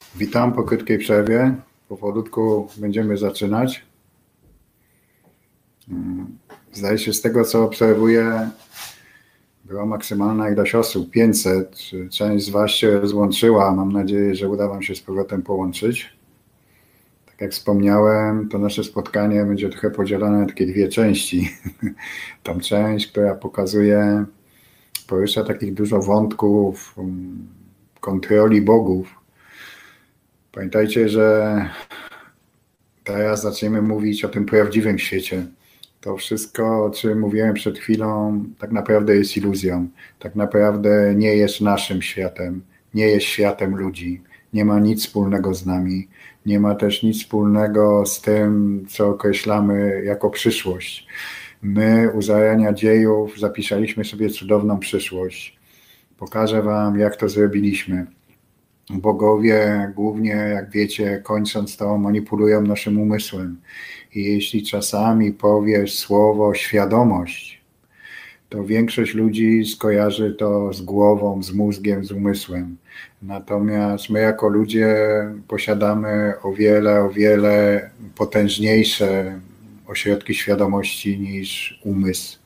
Witam po krótkiej przerwie. Powolutku będziemy zaczynać. Zdaje się, z tego co obserwuję, była maksymalna ilość osób, 500. Część z Was się rozłączyła. Mam nadzieję, że uda Wam się z powrotem połączyć. Tak jak wspomniałem, to nasze spotkanie będzie trochę podzielone na takie dwie części. Tą część, która porusza takich dużo wątków kontroli bogów. Pamiętajcie, że teraz zaczniemy mówić o tym prawdziwym świecie. To wszystko, o czym mówiłem przed chwilą, tak naprawdę jest iluzją. Tak naprawdę nie jest naszym światem, nie jest światem ludzi. Nie ma nic wspólnego z nami. Nie ma też nic wspólnego z tym, co określamy jako przyszłość. My u zarania dziejów zapisaliśmy sobie cudowną przyszłość. Pokażę Wam, jak to zrobiliśmy. Bogowie głównie, jak wiecie, kończąc to, manipulują naszym umysłem. I jeśli czasami powiesz słowo świadomość, to większość ludzi skojarzy to z głową, z mózgiem, z umysłem. Natomiast my jako ludzie posiadamy o wiele potężniejsze ośrodki świadomości niż umysł.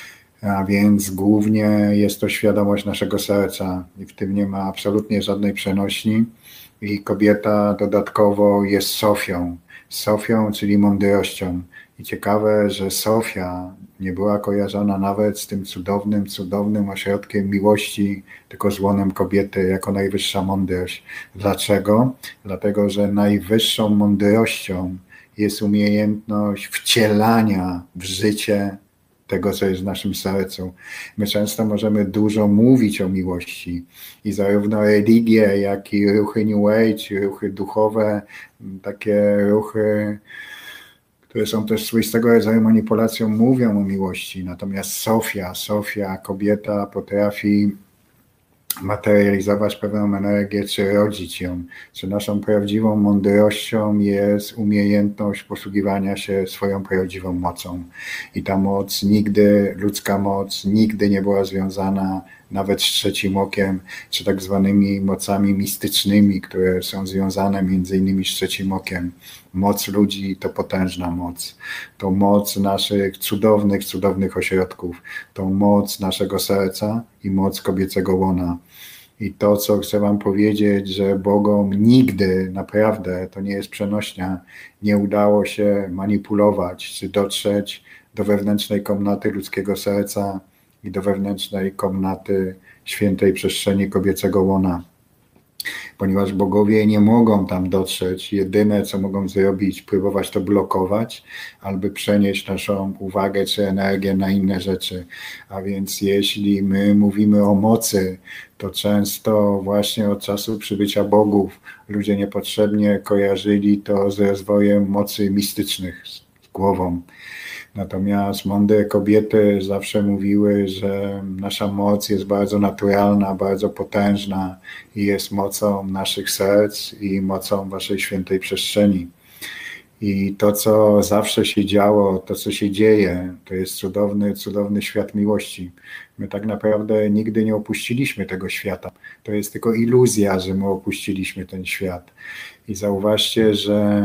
A więc głównie jest to świadomość naszego serca i w tym nie ma absolutnie żadnej przenośni. I kobieta dodatkowo jest Sofią, czyli mądrością. I ciekawe, że Sofia nie była kojarzona nawet z tym cudownym ośrodkiem miłości, tylko z łonem kobiety jako najwyższa mądrość. Dlaczego? Dlatego, że najwyższą mądrością jest umiejętność wcielania w życie tego, co jest w naszym sercu. My często możemy dużo mówić o miłości i zarówno religie, jak i ruchy New Age, ruchy duchowe, takie ruchy, które są też swoistego rodzaju manipulacją, mówią o miłości. Natomiast Sofia, kobieta potrafi materializować pewną energię, czy rodzić ją. Czy naszą prawdziwą mądrością jest umiejętność posługiwania się swoją prawdziwą mocą. I ta moc ludzka moc nigdy nie była związana nawet z trzecim okiem, czy tak zwanymi mocami mistycznymi, które są związane między innymi z trzecim okiem. Moc ludzi to potężna moc. To moc naszych cudownych ośrodków. To moc naszego serca i moc kobiecego łona. I to, co chcę Wam powiedzieć, że Bogom nigdy, naprawdę, to nie jest przenośnia, nie udało się manipulować, czy dotrzeć do wewnętrznej komnaty ludzkiego serca i do wewnętrznej komnaty świętej przestrzeni kobiecego łona. Ponieważ bogowie nie mogą tam dotrzeć, jedyne co mogą zrobić, próbować to blokować albo przenieść naszą uwagę czy energię na inne rzeczy. A więc jeśli my mówimy o mocy, to często właśnie od czasu przybycia bogów ludzie niepotrzebnie kojarzyli to z rozwojem mocy mistycznych, z głową. Natomiast mądre kobiety zawsze mówiły, że nasza moc jest bardzo naturalna, bardzo potężna i jest mocą naszych serc i mocą waszej świętej przestrzeni. I to, co zawsze się działo, to, co się dzieje, to jest cudowny świat miłości. My tak naprawdę nigdy nie opuściliśmy tego świata. To jest tylko iluzja, że my opuściliśmy ten świat. I zauważcie, że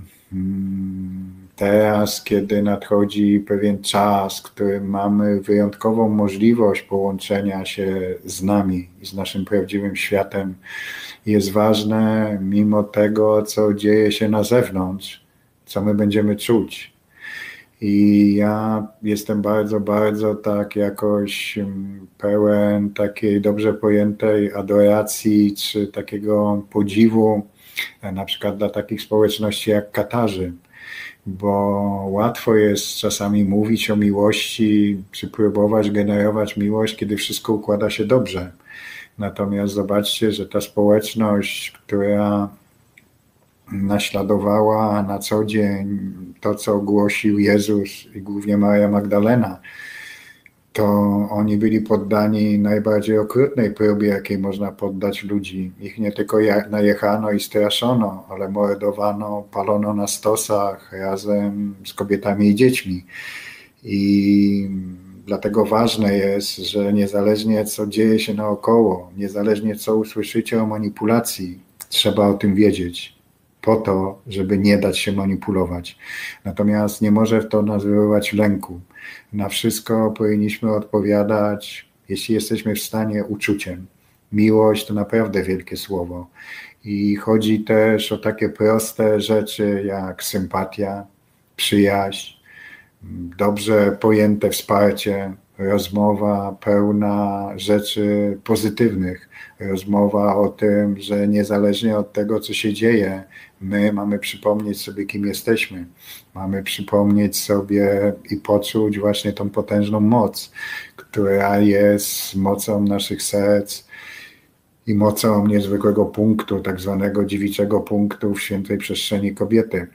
teraz, kiedy nadchodzi pewien czas, w którym mamy wyjątkową możliwość połączenia się z nami i z naszym prawdziwym światem, jest ważne, mimo tego, co dzieje się na zewnątrz, co my będziemy czuć. I ja jestem bardzo tak jakoś pełen takiej dobrze pojętej adoracji, czy takiego podziwu, na przykład dla takich społeczności jak Katarzy, bo łatwo jest czasami mówić o miłości, czy próbować generować miłość, kiedy wszystko układa się dobrze. Natomiast zobaczcie, że ta społeczność, która naśladowała na co dzień to, co głosił Jezus i głównie Maria Magdalena, to oni byli poddani najbardziej okrutnej próbie, jakiej można poddać ludzi. Ich nie tylko najechano i straszono, ale mordowano, palono na stosach razem z kobietami i dziećmi. I dlatego ważne jest, że niezależnie co dzieje się naokoło, niezależnie co usłyszycie o manipulacji, Trzeba o tym wiedzieć, po to, żeby nie dać się manipulować. Natomiast nie może to nas wywoływać lęku. Na wszystko powinniśmy odpowiadać, jeśli jesteśmy w stanie, uczuciem. Miłość to naprawdę wielkie słowo. I chodzi też o takie proste rzeczy jak sympatia, przyjaźń, dobrze pojęte wsparcie, rozmowa pełna rzeczy pozytywnych, rozmowa o tym, że niezależnie od tego, co się dzieje, my mamy przypomnieć sobie, kim jesteśmy. Mamy przypomnieć sobie i poczuć właśnie tą potężną moc, która jest mocą naszych serc i mocą niezwykłego punktu, tak zwanego dziewiczego punktu w świętej przestrzeni kobiety.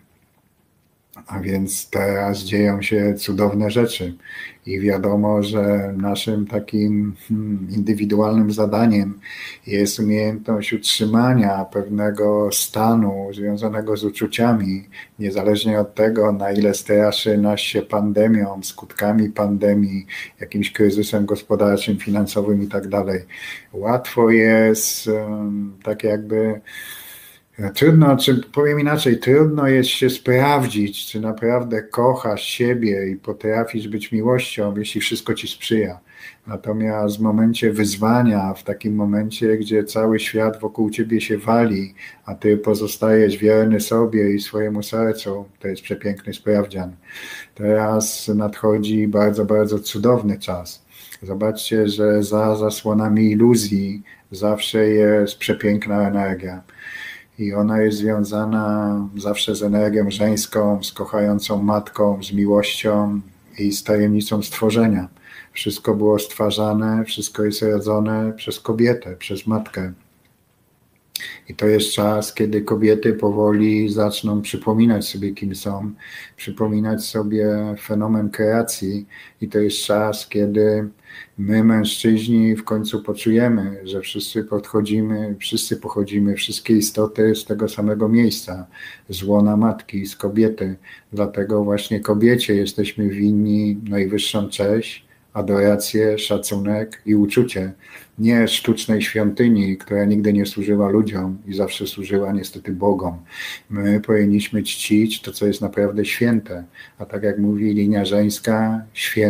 A więc teraz dzieją się cudowne rzeczy i wiadomo, że naszym takim indywidualnym zadaniem jest umiejętność utrzymania pewnego stanu związanego z uczuciami, niezależnie od tego, na ile straszy nas się pandemią, skutkami pandemii, jakimś kryzysem gospodarczym, finansowym i tak dalej. Łatwo jest tak jakby trudno, czy powiem inaczej, trudno jest się sprawdzić, czy naprawdę kochasz siebie i potrafisz być miłością, jeśli wszystko ci sprzyja. Natomiast w momencie wyzwania, w takim momencie, gdzie cały świat wokół ciebie się wali, a ty pozostajesz wierny sobie i swojemu sercu, to jest przepiękny sprawdzian. Teraz nadchodzi bardzo, bardzo cudowny czas. Zobaczcie, że za zasłonami iluzji zawsze jest przepiękna energia. I ona jest związana zawsze z energią żeńską, z kochającą matką, z miłością i z tajemnicą stworzenia. Wszystko było stwarzane, wszystko jest rodzone przez kobietę, przez matkę. I to jest czas, kiedy kobiety powoli zaczną przypominać sobie, kim są, przypominać sobie fenomen kreacji. I to jest czas, kiedy my, mężczyźni, w końcu poczujemy, że wszyscy pochodzimy, wszystkie istoty z tego samego miejsca, z łona matki, z kobiety. Dlatego właśnie kobiecie jesteśmy winni najwyższą cześć, adorację, szacunek i uczucie. Nie sztucznej świątyni, która nigdy nie służyła ludziom i zawsze służyła niestety Bogom. My powinniśmy czcić to, co jest naprawdę święte. A tak jak mówi linia żeńska,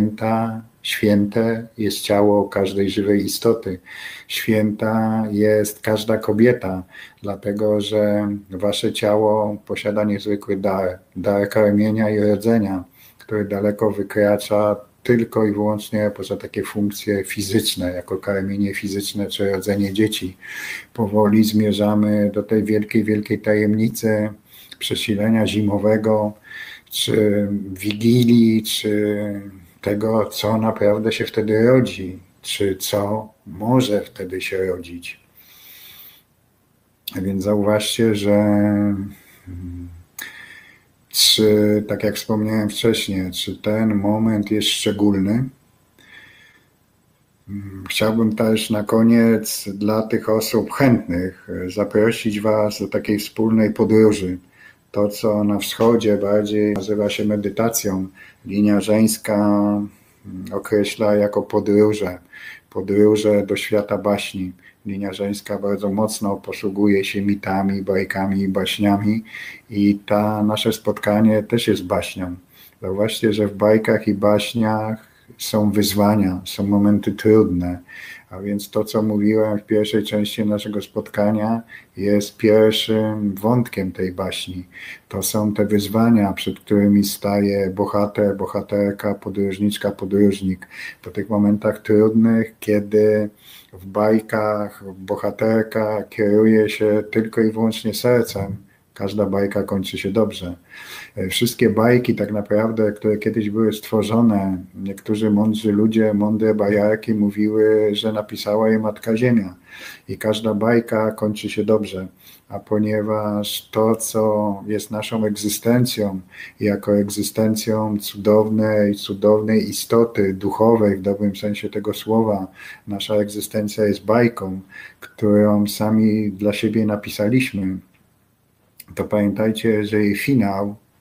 święte jest ciało każdej żywej istoty. Święta jest każda kobieta, dlatego że wasze ciało posiada niezwykły dar karmienia i rodzenia, który daleko wykracza tylko i wyłącznie poza takie funkcje fizyczne, jako karmienie fizyczne czy rodzenie dzieci. Powoli zmierzamy do tej wielkiej, wielkiej tajemnicy przesilenia zimowego, czy wigilii, czy tego, co naprawdę się wtedy rodzi, czy co może wtedy się rodzić. A więc zauważcie, że czy, tak jak wspomniałem wcześniej, czy ten moment jest szczególny? Chciałbym też na koniec dla tych osób chętnych zaprosić was do takiej wspólnej podróży. To, co na wschodzie bardziej nazywa się medytacją, linia żeńska określa jako podróże do świata baśni. Linia żeńska bardzo mocno posługuje się mitami, bajkami i baśniami i to nasze spotkanie też jest baśnią. Zauważcie, że w bajkach i baśniach są wyzwania, są momenty trudne, a więc to, co mówiłem w pierwszej części naszego spotkania, jest pierwszym wątkiem tej baśni. To są te wyzwania, przed którymi staje bohater, bohaterka, podróżniczka, podróżnik. Po tych momentach trudnych, kiedy w bajkach bohaterka kieruje się tylko i wyłącznie sercem, każda bajka kończy się dobrze. Wszystkie bajki tak naprawdę, które kiedyś były stworzone, niektórzy mądrzy ludzie, mądre bajarki mówiły, że napisała je Matka Ziemia i każda bajka kończy się dobrze. A ponieważ to, co jest naszą egzystencją, jako egzystencją cudownej istoty duchowej, w dobrym sensie tego słowa, nasza egzystencja jest bajką, którą sami dla siebie napisaliśmy, to pamiętajcie, że jej finał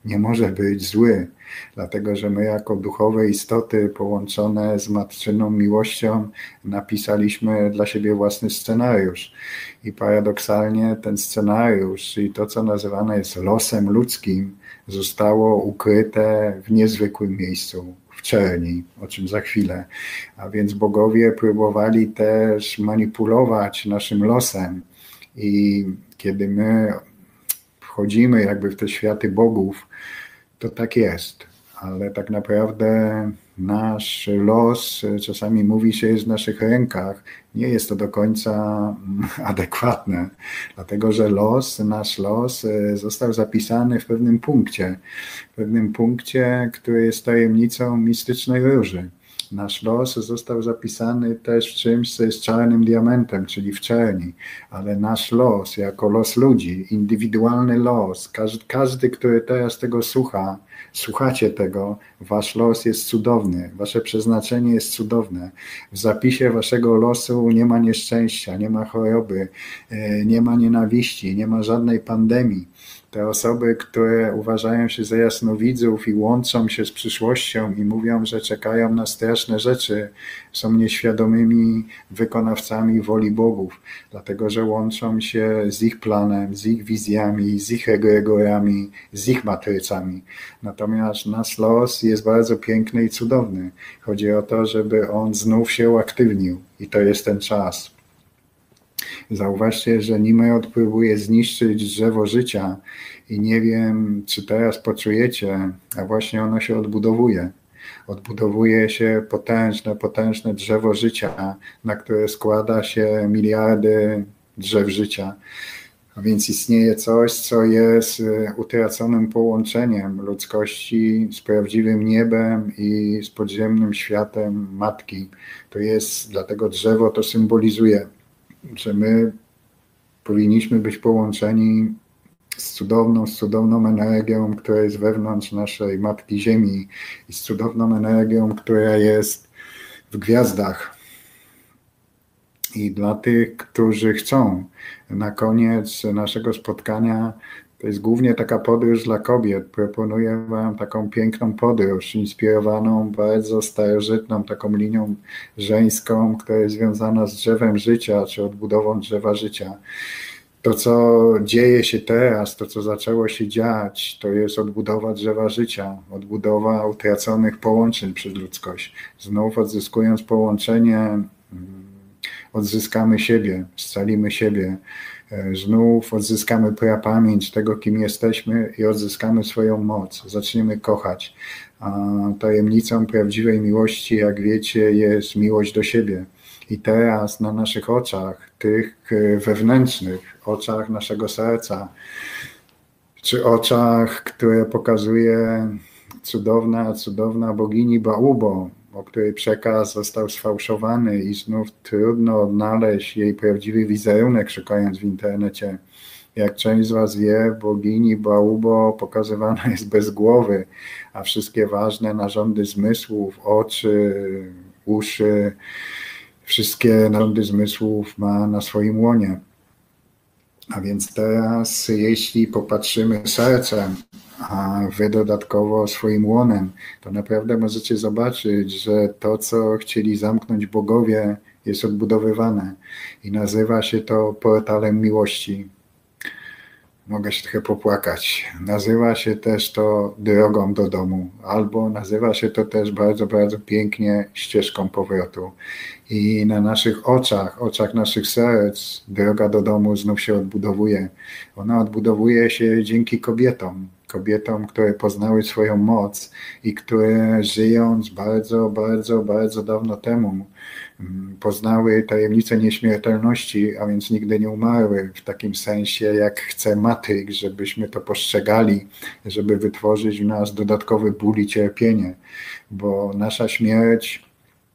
nie może być zły, dlatego że my jako duchowe istoty połączone z matczyną miłością napisaliśmy dla siebie własny scenariusz. I paradoksalnie ten scenariusz i to, co nazywane jest losem ludzkim, zostało ukryte w niezwykłym miejscu, w czerni, o czym za chwilę. A więc bogowie próbowali też manipulować naszym losem i kiedy my wchodzimy jakby w te światy bogów, to tak jest, ale tak naprawdę nasz los, czasami mówi się, jest w naszych rękach. Nie jest to do końca adekwatne, dlatego że nasz los został zapisany w pewnym punkcie, który jest tajemnicą mistycznej róży. Nasz los został zapisany też w czymś, co jest czarnym diamentem, czyli w czerni, ale nasz los, jako los ludzi, indywidualny los, każdy, który teraz tego słuchacie tego, wasz los jest cudowny, wasze przeznaczenie jest cudowne. W zapisie waszego losu nie ma nieszczęścia, nie ma choroby, nie ma nienawiści, nie ma żadnej pandemii. Te osoby, które uważają się za jasnowidzów i łączą się z przyszłością i mówią, że czekają na straszne rzeczy, są nieświadomymi wykonawcami woli bogów, dlatego że łączą się z ich planem, z ich wizjami, z ich egregorami, z ich matrycami. Natomiast nasz los jest bardzo piękny i cudowny. Chodzi o to, żeby on znów się uaktywnił i to jest ten czas. Zauważcie, że Nimrod próbuje zniszczyć drzewo życia i nie wiem, czy teraz poczujecie, a właśnie ono się odbudowuje. Odbudowuje się potężne drzewo życia, na które składa się miliardy drzew życia. A więc istnieje coś, co jest utraconym połączeniem ludzkości z prawdziwym niebem i z podziemnym światem Matki. To jest, dlatego drzewo to symbolizuje, że my powinniśmy być połączeni z cudowną energią, która jest wewnątrz naszej Matki Ziemi i z cudowną energią, która jest w gwiazdach. I dla tych, którzy chcą, na koniec naszego spotkania, to jest głównie taka podróż dla kobiet. Proponuję wam taką piękną podróż, inspirowaną bardzo starożytną taką linią żeńską, która jest związana z drzewem życia, czy odbudową drzewa życia. To, co dzieje się teraz, to, co zaczęło się dziać, to jest odbudowa drzewa życia, odbudowa utraconych połączeń przez ludzkość. Znów odzyskując połączenie, odzyskamy siebie, scalimy siebie. Znów odzyskamy prapamięć tego, kim jesteśmy i odzyskamy swoją moc. Zaczniemy kochać. A tajemnicą prawdziwej miłości, jak wiecie, jest miłość do siebie. I teraz na naszych oczach, tych wewnętrznych, oczach naszego serca, czy oczach, które pokazuje cudowna bogini Baubo, o której przekaz został sfałszowany i znów trudno odnaleźć jej prawdziwy wizerunek, szukając w internecie. Jak część z was wie, bogini Baubo pokazywana jest bez głowy, a wszystkie ważne narządy zmysłów, oczy, uszy, wszystkie narządy zmysłów ma na swoim łonie. A więc teraz, jeśli popatrzymy sercem, a wy dodatkowo swoim łonem, to naprawdę możecie zobaczyć, że to, co chcieli zamknąć bogowie, jest odbudowywane i nazywa się to portalem miłości. Mogę się trochę popłakać. Nazywa się też to drogą do domu, albo nazywa się to też bardzo, bardzo pięknie ścieżką powrotu. I na naszych oczach naszych serc, droga do domu znów się odbudowuje. Ona odbudowuje się dzięki kobietom, które poznały swoją moc i które żyjąc bardzo, bardzo, bardzo dawno temu poznały tajemnicę nieśmiertelności, a więc nigdy nie umarły w takim sensie, jak chce Matrix, żebyśmy to postrzegali, żeby wytworzyć w nas dodatkowy ból i cierpienie, bo nasza śmierć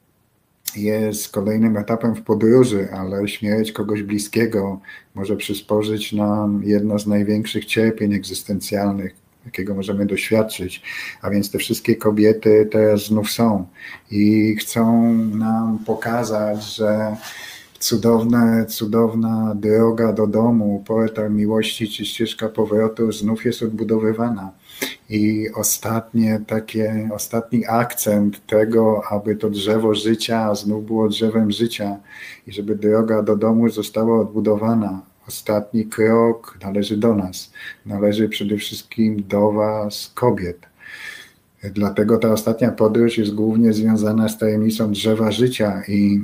jest kolejnym etapem w podróży, ale śmierć kogoś bliskiego może przysporzyć nam jedno z największych cierpień egzystencjalnych, jakiego możemy doświadczyć, a więc te wszystkie kobiety teraz znów są i chcą nam pokazać, że cudowna droga do domu, portal miłości czy ścieżka powrotu znów jest odbudowywana. I ostatni akcent tego, aby to drzewo życia znów było drzewem życia i żeby droga do domu została odbudowana. Ostatni krok należy do nas, należy przede wszystkim do was, kobiet. Dlatego ta ostatnia podróż jest głównie związana z tajemnicą drzewa życia i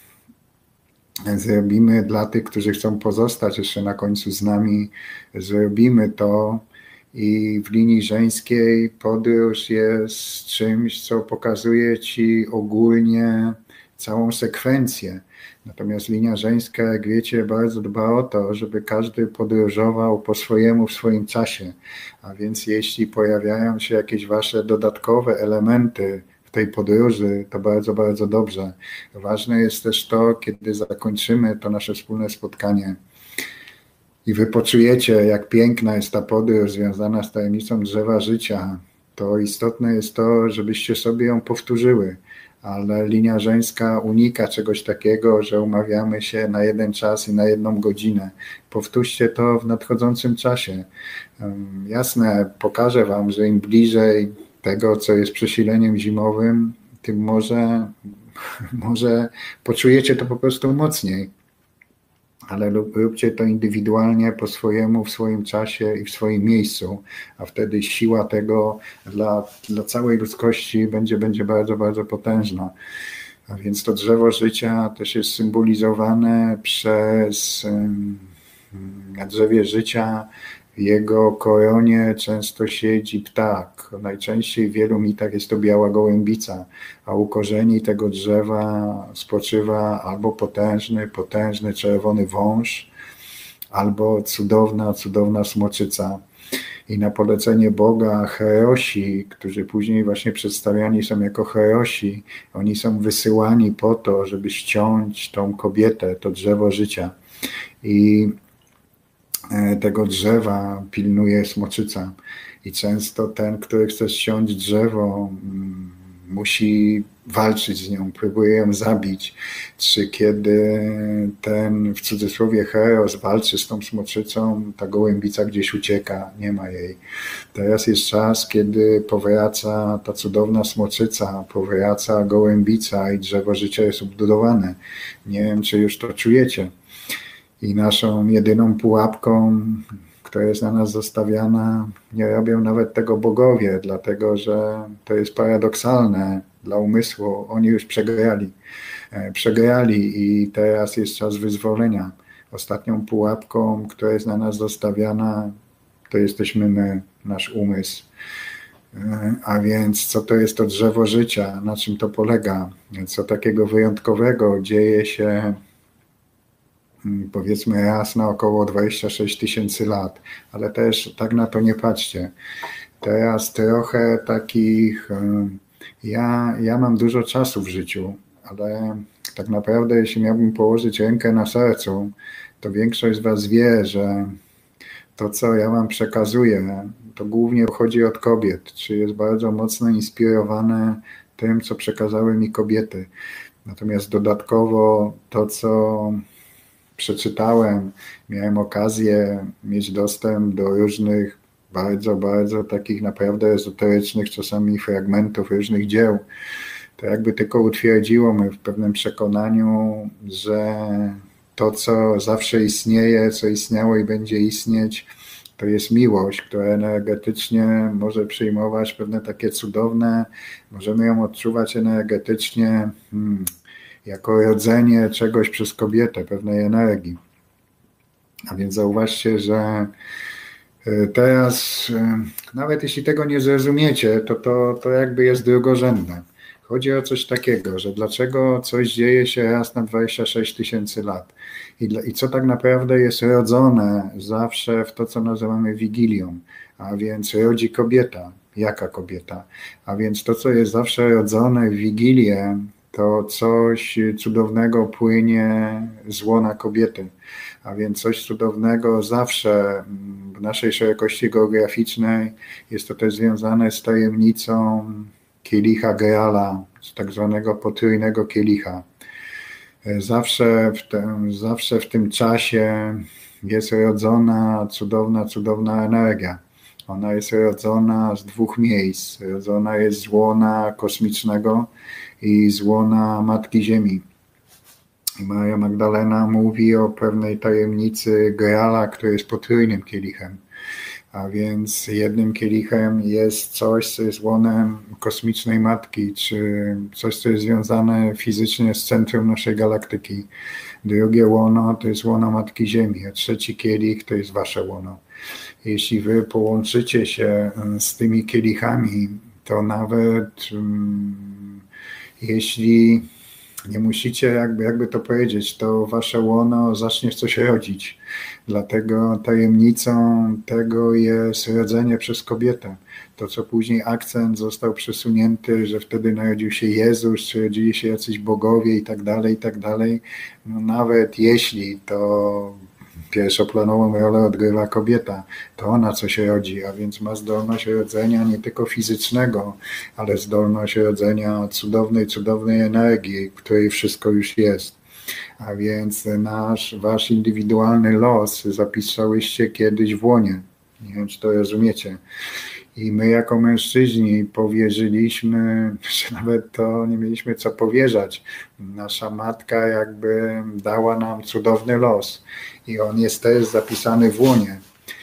zrobimy dla tych, którzy chcą pozostać jeszcze na końcu z nami, zrobimy to i w linii żeńskiej podróż jest czymś, co pokazuje ci ogólnie całą sekwencję. Natomiast linia żeńska, jak wiecie, bardzo dba o to, żeby każdy podróżował po swojemu w swoim czasie. A więc jeśli pojawiają się jakieś wasze dodatkowe elementy w tej podróży, to bardzo, bardzo dobrze. Ważne jest też to, kiedy zakończymy to nasze wspólne spotkanie i wy poczujecie, jak piękna jest ta podróż związana z tajemnicą drzewa życia, to istotne jest to, żebyście sobie ją powtórzyły. Ale linia żeńska unika czegoś takiego, że umawiamy się na jeden czas i na 1 godzinę. Powtórzcie to w nadchodzącym czasie. Jasne, pokażę wam, że im bliżej tego, co jest przesileniem zimowym, tym może poczujecie to po prostu mocniej. Ale róbcie to indywidualnie, po swojemu, w swoim czasie i w swoim miejscu, a wtedy siła tego dla całej ludzkości będzie bardzo, bardzo potężna. A więc to drzewo życia też jest symbolizowane przez na drzewie życia. W jego koronie często siedzi ptak. Najczęściej w wielu mitach jest to biała gołębica, a u korzeni tego drzewa spoczywa albo potężny czerwony wąż, albo cudowna smoczyca. I na polecenie Boga Herosi, którzy później właśnie przedstawiani są jako Herosi, oni są wysyłani po to, żeby ściąć tą kobietę, to drzewo życia. I tego drzewa pilnuje smoczyca i często ten, który chce ściąć drzewo, musi walczyć z nią, próbuje ją zabić. Czy kiedy ten, w cudzysłowie, Heros walczy z tą smoczycą, ta gołębica gdzieś ucieka, nie ma jej. Teraz jest czas, kiedy powraca ta cudowna smoczyca, powraca gołębica i drzewo życia jest odbudowane. Nie wiem, czy już to czujecie. I naszą jedyną pułapką, która jest na nas zostawiana, nie robią nawet tego bogowie, dlatego że to jest paradoksalne dla umysłu. Oni już przegrali i teraz jest czas wyzwolenia. Ostatnią pułapką, która jest na nas zostawiana, to jesteśmy my, nasz umysł. A więc co to jest to drzewo życia? Na czym to polega? Co takiego wyjątkowego dzieje się powiedzmy raz na około 26 000 lat, ale też tak na to nie patrzcie. Teraz trochę takich, ja mam dużo czasu w życiu, ale tak naprawdę jeśli miałbym położyć rękę na sercu, to większość z was wie, że to, co ja wam przekazuję, to głównie pochodzi od kobiet, czy jest bardzo mocno inspirowane tym, co przekazały mi kobiety. Natomiast dodatkowo to, co przeczytałem, miałem okazję mieć dostęp do różnych bardzo, bardzo takich naprawdę ezoterycznych czasami fragmentów różnych dzieł. To jakby tylko utwierdziło mnie w pewnym przekonaniu, że to, co zawsze istnieje, co istniało i będzie istnieć, to jest miłość, która energetycznie może przyjmować pewne takie cudowne, możemy ją odczuwać energetycznie, jako rodzenie czegoś przez kobietę, pewnej energii. A więc zauważcie, że teraz, nawet jeśli tego nie zrozumiecie, to jakby jest drugorzędne. Chodzi o coś takiego, że dlaczego coś dzieje się raz na 26 000 lat i co tak naprawdę jest rodzone zawsze w to, co nazywamy Wigilią, a więc rodzi kobieta. Jaka kobieta? A więc to, co jest zawsze rodzone w Wigilię, to coś cudownego płynie z łona kobiety. A więc coś cudownego zawsze w naszej szerokości geograficznej jest to też związane z tajemnicą kielicha Graala, z tak zwanego potrójnego kielicha. Zawsze w tym czasie jest rodzona cudowna energia. Ona jest rodzona z dwóch miejsc. Rodzona jest z łona kosmicznego i z łona Matki Ziemi. I Maria Magdalena mówi o pewnej tajemnicy Graala, który jest potrójnym kielichem. A więc jednym kielichem jest coś, co jest łonem kosmicznej Matki, czy coś, co jest związane fizycznie z centrum naszej galaktyki. Drugie łono to jest łono Matki Ziemi, a trzeci kielich to jest wasze łono. Jeśli wy połączycie się z tymi kielichami, to nawet jeśli nie musicie, jakby to powiedzieć, to wasze łono zacznie coś rodzić. Dlatego tajemnicą tego jest rodzenie przez kobietę. To, co później akcent został przesunięty, że wtedy narodził się Jezus, czy rodzili się jacyś bogowie i tak dalej. No nawet jeśli to pierwszoplanową rolę odgrywa kobieta, to ona coś rodzi, a więc ma zdolność rodzenia nie tylko fizycznego, ale zdolność rodzenia cudownej energii, w której wszystko już jest. A więc wasz indywidualny los zapisałyście kiedyś w łonie. Nie wiem, czy to rozumiecie. I my jako mężczyźni powierzyliśmy, że nawet to nie mieliśmy co powierzać. Nasza matka jakby dała nam cudowny los i on jest też zapisany w łonie.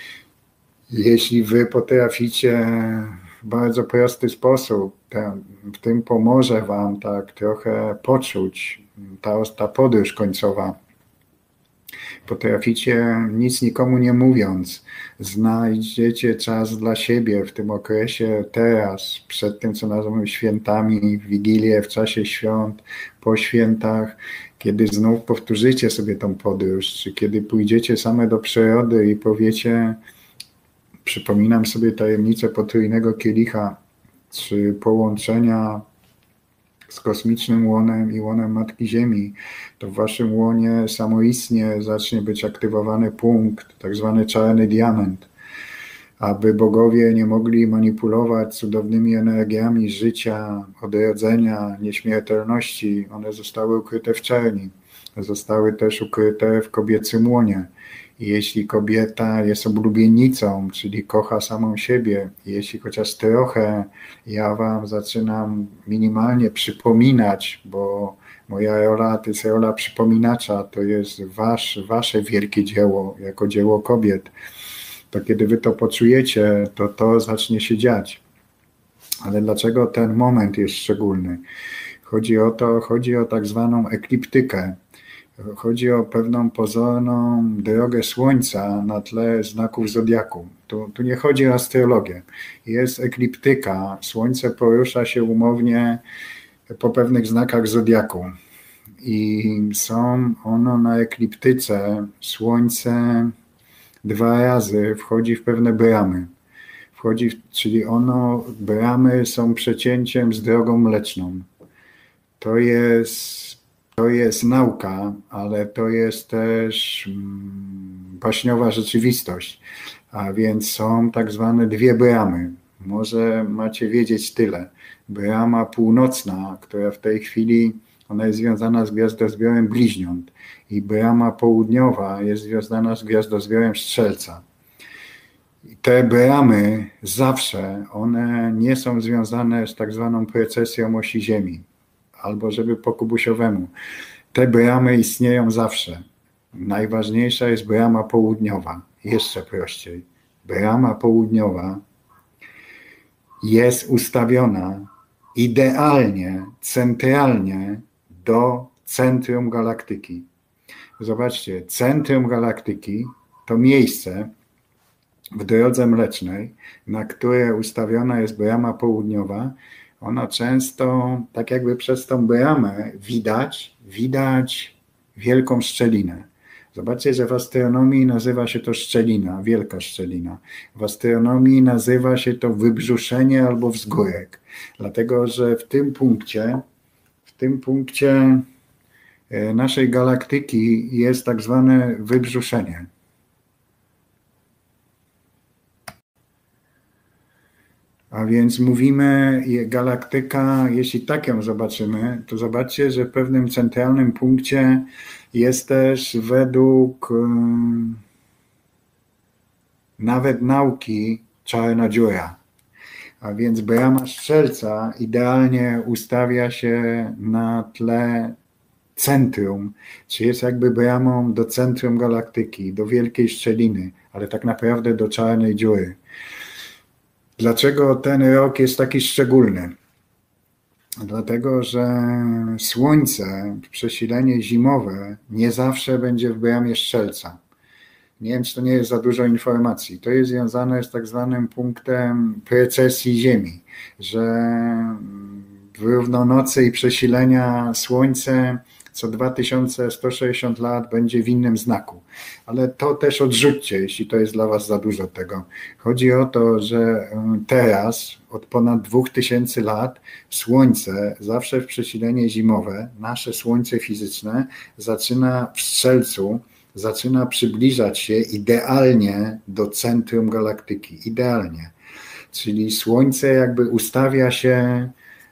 Jeśli wy potraficie w bardzo prosty sposób, w tym pomoże wam tak trochę poczuć ta podróż końcowa. Potraficie, nic nikomu nie mówiąc, znajdziecie czas dla siebie w tym okresie teraz, przed tym, co nazywamy świętami, w Wigilię, w czasie świąt, po świętach, kiedy znów powtórzycie sobie tą podróż, czy kiedy pójdziecie same do przyrody i powiecie, przypominam sobie tajemnicę potrójnego kielicha, czy połączenia z kosmicznym łonem i łonem Matki Ziemi, to w waszym łonie samoistnie zacznie być aktywowany punkt, tak zwany czarny diament, aby bogowie nie mogli manipulować cudownymi energiami życia, odrodzenia, nieśmiertelności. One zostały ukryte w czerni, zostały też ukryte w kobiecym łonie. I jeśli kobieta jest oblubienicą, czyli kocha samą siebie, jeśli chociaż trochę ja wam zaczynam minimalnie przypominać, bo moja rola to jest rola przypominacza, to jest wasze wielkie dzieło, jako dzieło kobiet, to kiedy wy to poczujecie, to zacznie się dziać. Ale dlaczego ten moment jest szczególny? Chodzi o tak zwaną ekliptykę. Chodzi o pewną pozorną drogę Słońca na tle znaków zodiaku. Tu nie chodzi o astrologię. Jest ekliptyka. Słońce porusza się umownie po pewnych znakach zodiaku. I są ono na ekliptyce. Słońce 2 razy wchodzi w pewne bramy. Czyli bramy są przecięciem z drogą mleczną. To jest nauka, ale to jest też baśniowa rzeczywistość. A więc są tak zwane 2 bramy. Może macie wiedzieć tyle. Brama północna, która w tej chwili ona jest związana z gwiazdozbiorem Bliźniąt i brama południowa jest związana z gwiazdozbiorem Strzelca. I te bramy zawsze, one nie są związane z tak zwaną precesją osi Ziemi. Albo żeby po kubusiowemu. Te bramy istnieją zawsze. Najważniejsza jest brama południowa. Jeszcze prościej. Brama południowa jest ustawiona idealnie, centralnie do centrum galaktyki. Zobaczcie, centrum galaktyki to miejsce w drodze mlecznej, na które ustawiona jest brama południowa. Ona często, tak jakby przez tą bramę widać wielką szczelinę. Zobaczcie, że w astronomii nazywa się to szczelina, wielka szczelina. W astronomii nazywa się to wybrzuszenie albo wzgórek. Dlatego, że w tym punkcie naszej galaktyki jest tak zwane wybrzuszenie. A więc mówimy, galaktyka, jeśli tak ją zobaczymy, to zobaczcie, że w pewnym centralnym punkcie jest też według nawet nauki czarna dziura. A więc brama Strzelca idealnie ustawia się na tle centrum, czy jest jakby bramą do centrum galaktyki, do wielkiej szczeliny, ale tak naprawdę do czarnej dziury. Dlaczego ten rok jest taki szczególny? Dlatego, że Słońce, przesilenie zimowe, nie zawsze będzie w bramie Strzelca. Nie wiem, czy to nie jest za dużo informacji. To jest związane z tak zwanym punktem precesji Ziemi, że w równonocy i przesilenia Słońce co 2160 lat będzie w innym znaku. Ale to też odrzućcie, jeśli to jest dla was za dużo tego. Chodzi o to, że teraz od ponad 2000 lat Słońce zawsze w przesilenie zimowe, nasze Słońce fizyczne zaczyna w Strzelcu, zaczyna przybliżać się idealnie do centrum galaktyki. Idealnie. Czyli Słońce jakby ustawia się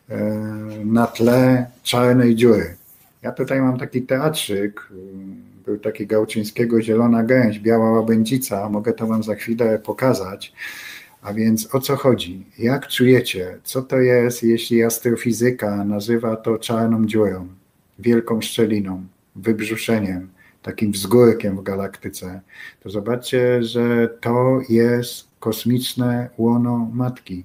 na tle czarnej dziury. Ja tutaj mam taki teatrzyk, był taki Gałczyńskiego Zielona Gęś, Biała Łabędzica, mogę to wam za chwilę pokazać. A więc o co chodzi? Jak czujecie, co to jest, jeśli astrofizyka nazywa to czarną dziurą, wielką szczeliną, wybrzuszeniem, takim wzgórkiem w galaktyce, to zobaczcie, że to jest kosmiczne łono Matki.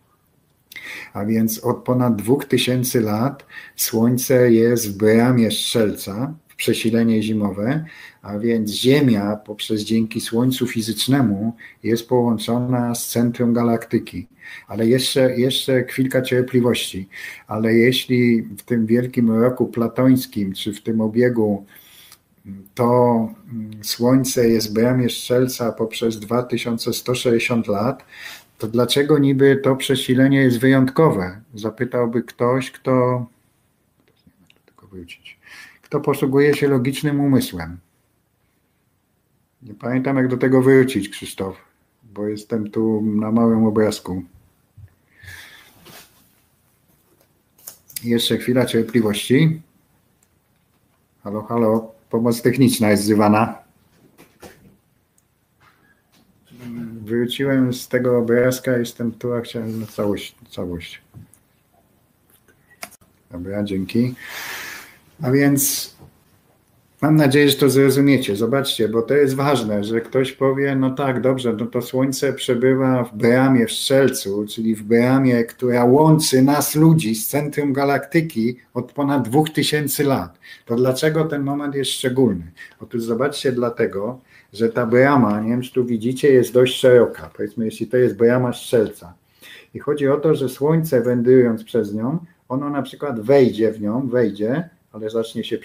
A więc od ponad 2000 lat Słońce jest w bramie Strzelca, w przesilenie zimowe, a więc Ziemia poprzez dzięki Słońcu fizycznemu jest połączona z centrum galaktyki. Ale jeszcze chwilka cierpliwości. Ale jeśli w tym wielkim roku platońskim, czy w tym obiegu to Słońce jest w bramie Strzelca poprzez 2160 lat, to dlaczego niby to przesilenie jest wyjątkowe? Zapytałby ktoś, kto posługuje się logicznym umysłem. Nie pamiętam, jak do tego wrócić, Krzysztof, bo jestem tu na małym obrazku. Jeszcze chwila cierpliwości. Halo, halo, pomoc techniczna jest wzywana. Wróciłem z tego obrazka, jestem tu, a chciałem na całość. Dobra, dzięki. A więc mam nadzieję, że to zrozumiecie. Zobaczcie, bo to jest ważne, że ktoś powie, no tak, dobrze, no to Słońce przebywa w bramie w Strzelcu, czyli w bramie, która łączy nas ludzi z centrum galaktyki od ponad 2000 lat. To dlaczego ten moment jest szczególny? Otóż zobaczcie, dlatego, że ta brama, nie wiem, czy tu widzicie, jest dość szeroka. Powiedzmy, jeśli to jest brama Strzelca. I chodzi o to, że Słońce wędrując przez nią, ono na przykład wejdzie w nią, ale zacznie się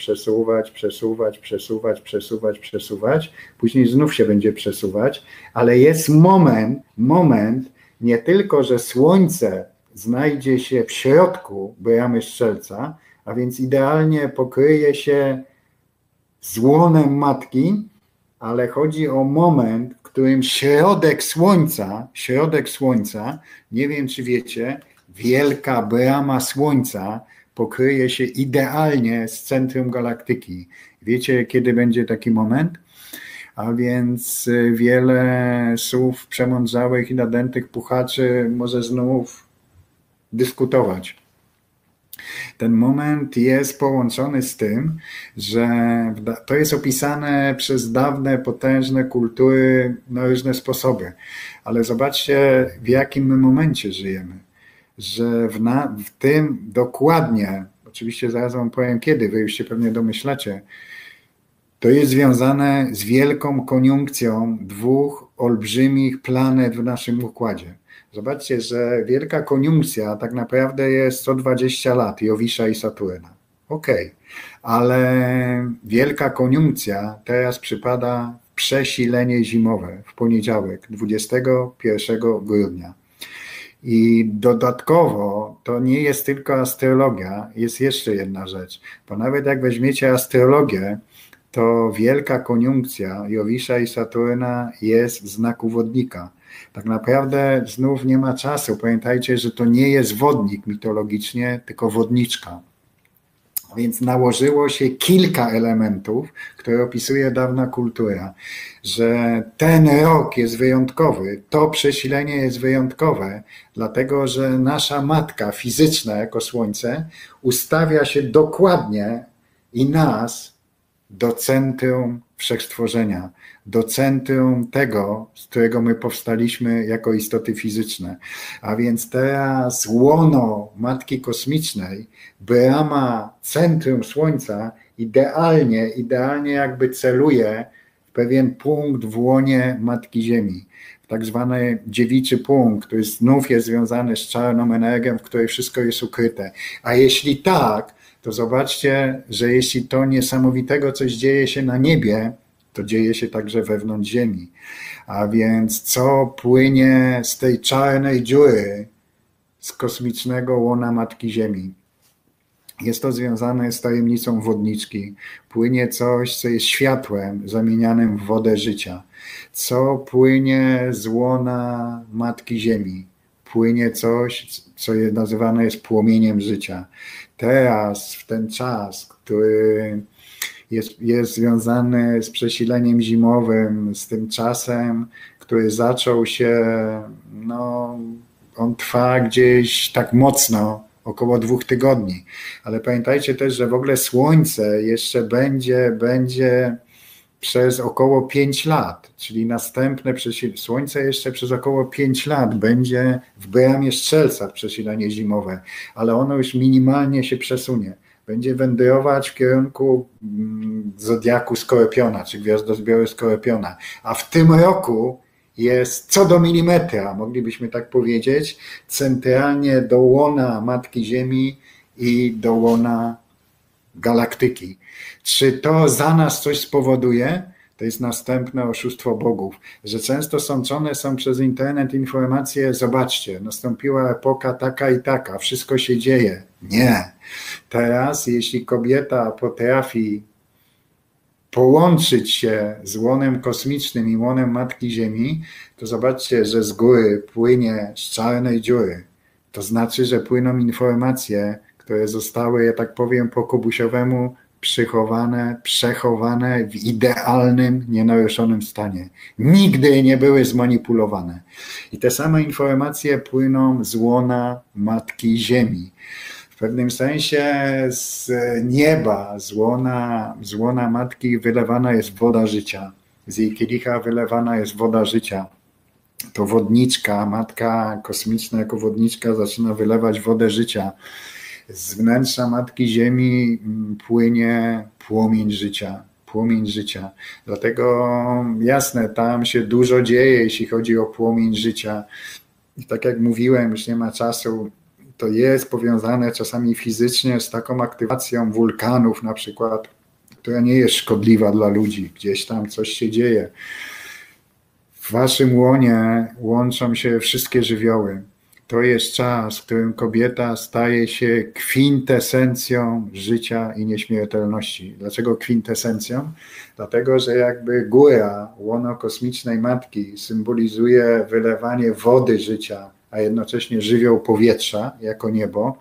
przesuwać, później znów się będzie przesuwać, ale jest moment, nie tylko, że Słońce znajdzie się w środku bramy Strzelca, a więc idealnie pokryje się z łonem Matki, ale chodzi o moment, w którym środek Słońca, nie wiem czy wiecie, wielka brama Słońca pokryje się idealnie z centrum galaktyki. Wiecie, kiedy będzie taki moment? A więc wiele słów przemądrzałych i nadętych puchaczy może znów dyskutować. Ten moment jest połączony z tym, że to jest opisane przez dawne, potężne kultury na różne sposoby. Ale zobaczcie, w jakim my momencie żyjemy. Że w tym dokładnie, oczywiście zaraz wam powiem kiedy, wy już się pewnie domyślacie, to jest związane z wielką koniunkcją dwóch olbrzymich planet w naszym układzie. Zobaczcie, że wielka koniunkcja tak naprawdę jest co 20 lat, Jowisza i Saturna. Okej, ale wielka koniunkcja teraz przypada w przesilenie zimowe w poniedziałek, 21 grudnia. I dodatkowo to nie jest tylko astrologia, jest jeszcze jedna rzecz, bo nawet jak weźmiecie astrologię, to wielka koniunkcja Jowisza i Saturna jest w znaku wodnika. Tak naprawdę znów nie ma czasu. Pamiętajcie, że to nie jest wodnik mitologicznie, tylko wodniczka. Więc nałożyło się kilka elementów, które opisuje dawna kultura, że ten rok jest wyjątkowy, to przesilenie jest wyjątkowe, dlatego że nasza matka fizyczna jako Słońce ustawia się dokładnie i nas do centrum wszechstworzenia, do centrum tego, z którego my powstaliśmy jako istoty fizyczne. A więc teraz łono Matki Kosmicznej, brama centrum Słońca idealnie jakby celuje w pewien punkt w łonie Matki Ziemi. Tak zwany dziewiczy punkt, który znów jest związany z czarną energią, w której wszystko jest ukryte. A jeśli tak, to zobaczcie, że jeśli to niesamowitego coś dzieje się na niebie, to dzieje się także wewnątrz Ziemi. A więc co płynie z tej czarnej dziury, z kosmicznego łona Matki Ziemi? Jest to związane z tajemnicą wodniczki. Płynie coś, co jest światłem zamienianym w wodę życia. Co płynie z łona Matki Ziemi? Płynie coś, co nazywane jest płomieniem życia. Teraz, w ten czas, który jest związany z przesileniem zimowym, z tym czasem, który zaczął się, no, on trwa gdzieś tak mocno, około 2 tygodni. Ale pamiętajcie też, że w ogóle Słońce jeszcze będzie przez około 5 lat, czyli następne Słońce jeszcze przez około 5 lat będzie w bramie Strzelca przesilenie zimowe, ale ono już minimalnie się przesunie. Będzie wędrować w kierunku zodiaku Skorpiona, czy gwiazdozbioru Skorpiona. A w tym roku jest co do milimetra, moglibyśmy tak powiedzieć, centralnie do łona Matki Ziemi i do łona galaktyki. Czy to za nas coś spowoduje? To jest następne oszustwo bogów, że często sączone są przez internet informacje, zobaczcie, nastąpiła epoka taka i taka, wszystko się dzieje. Nie. Teraz, jeśli kobieta potrafi połączyć się z łonem kosmicznym i łonem Matki Ziemi, to zobaczcie, że z góry płynie z czarnej dziury. To znaczy, że płyną informacje, które zostały, ja tak powiem, po kobusiowemu przechowane w idealnym, nienaruszonym stanie. Nigdy nie były zmanipulowane. I te same informacje płyną z łona Matki Ziemi. W pewnym sensie z nieba, z łona Matki wylewana jest woda życia. Z jej kielicha wylewana jest woda życia. To wodniczka, Matka Kosmiczna jako wodniczka zaczyna wylewać wodę życia. Z wnętrza Matki Ziemi płynie płomień życia. Płomień życia. Dlatego jasne, tam się dużo dzieje, jeśli chodzi o płomień życia. I tak jak mówiłem, już nie ma czasu, to jest powiązane czasami fizycznie z taką aktywacją wulkanów na przykład, która nie jest szkodliwa dla ludzi. Gdzieś tam coś się dzieje. W waszym łonie łączą się wszystkie żywioły. To jest czas, w którym kobieta staje się kwintesencją życia i nieśmiertelności. Dlaczego kwintesencją? Dlatego, że jakby góra, łono kosmicznej Matki symbolizuje wylewanie wody życia, a jednocześnie żywioł powietrza jako niebo.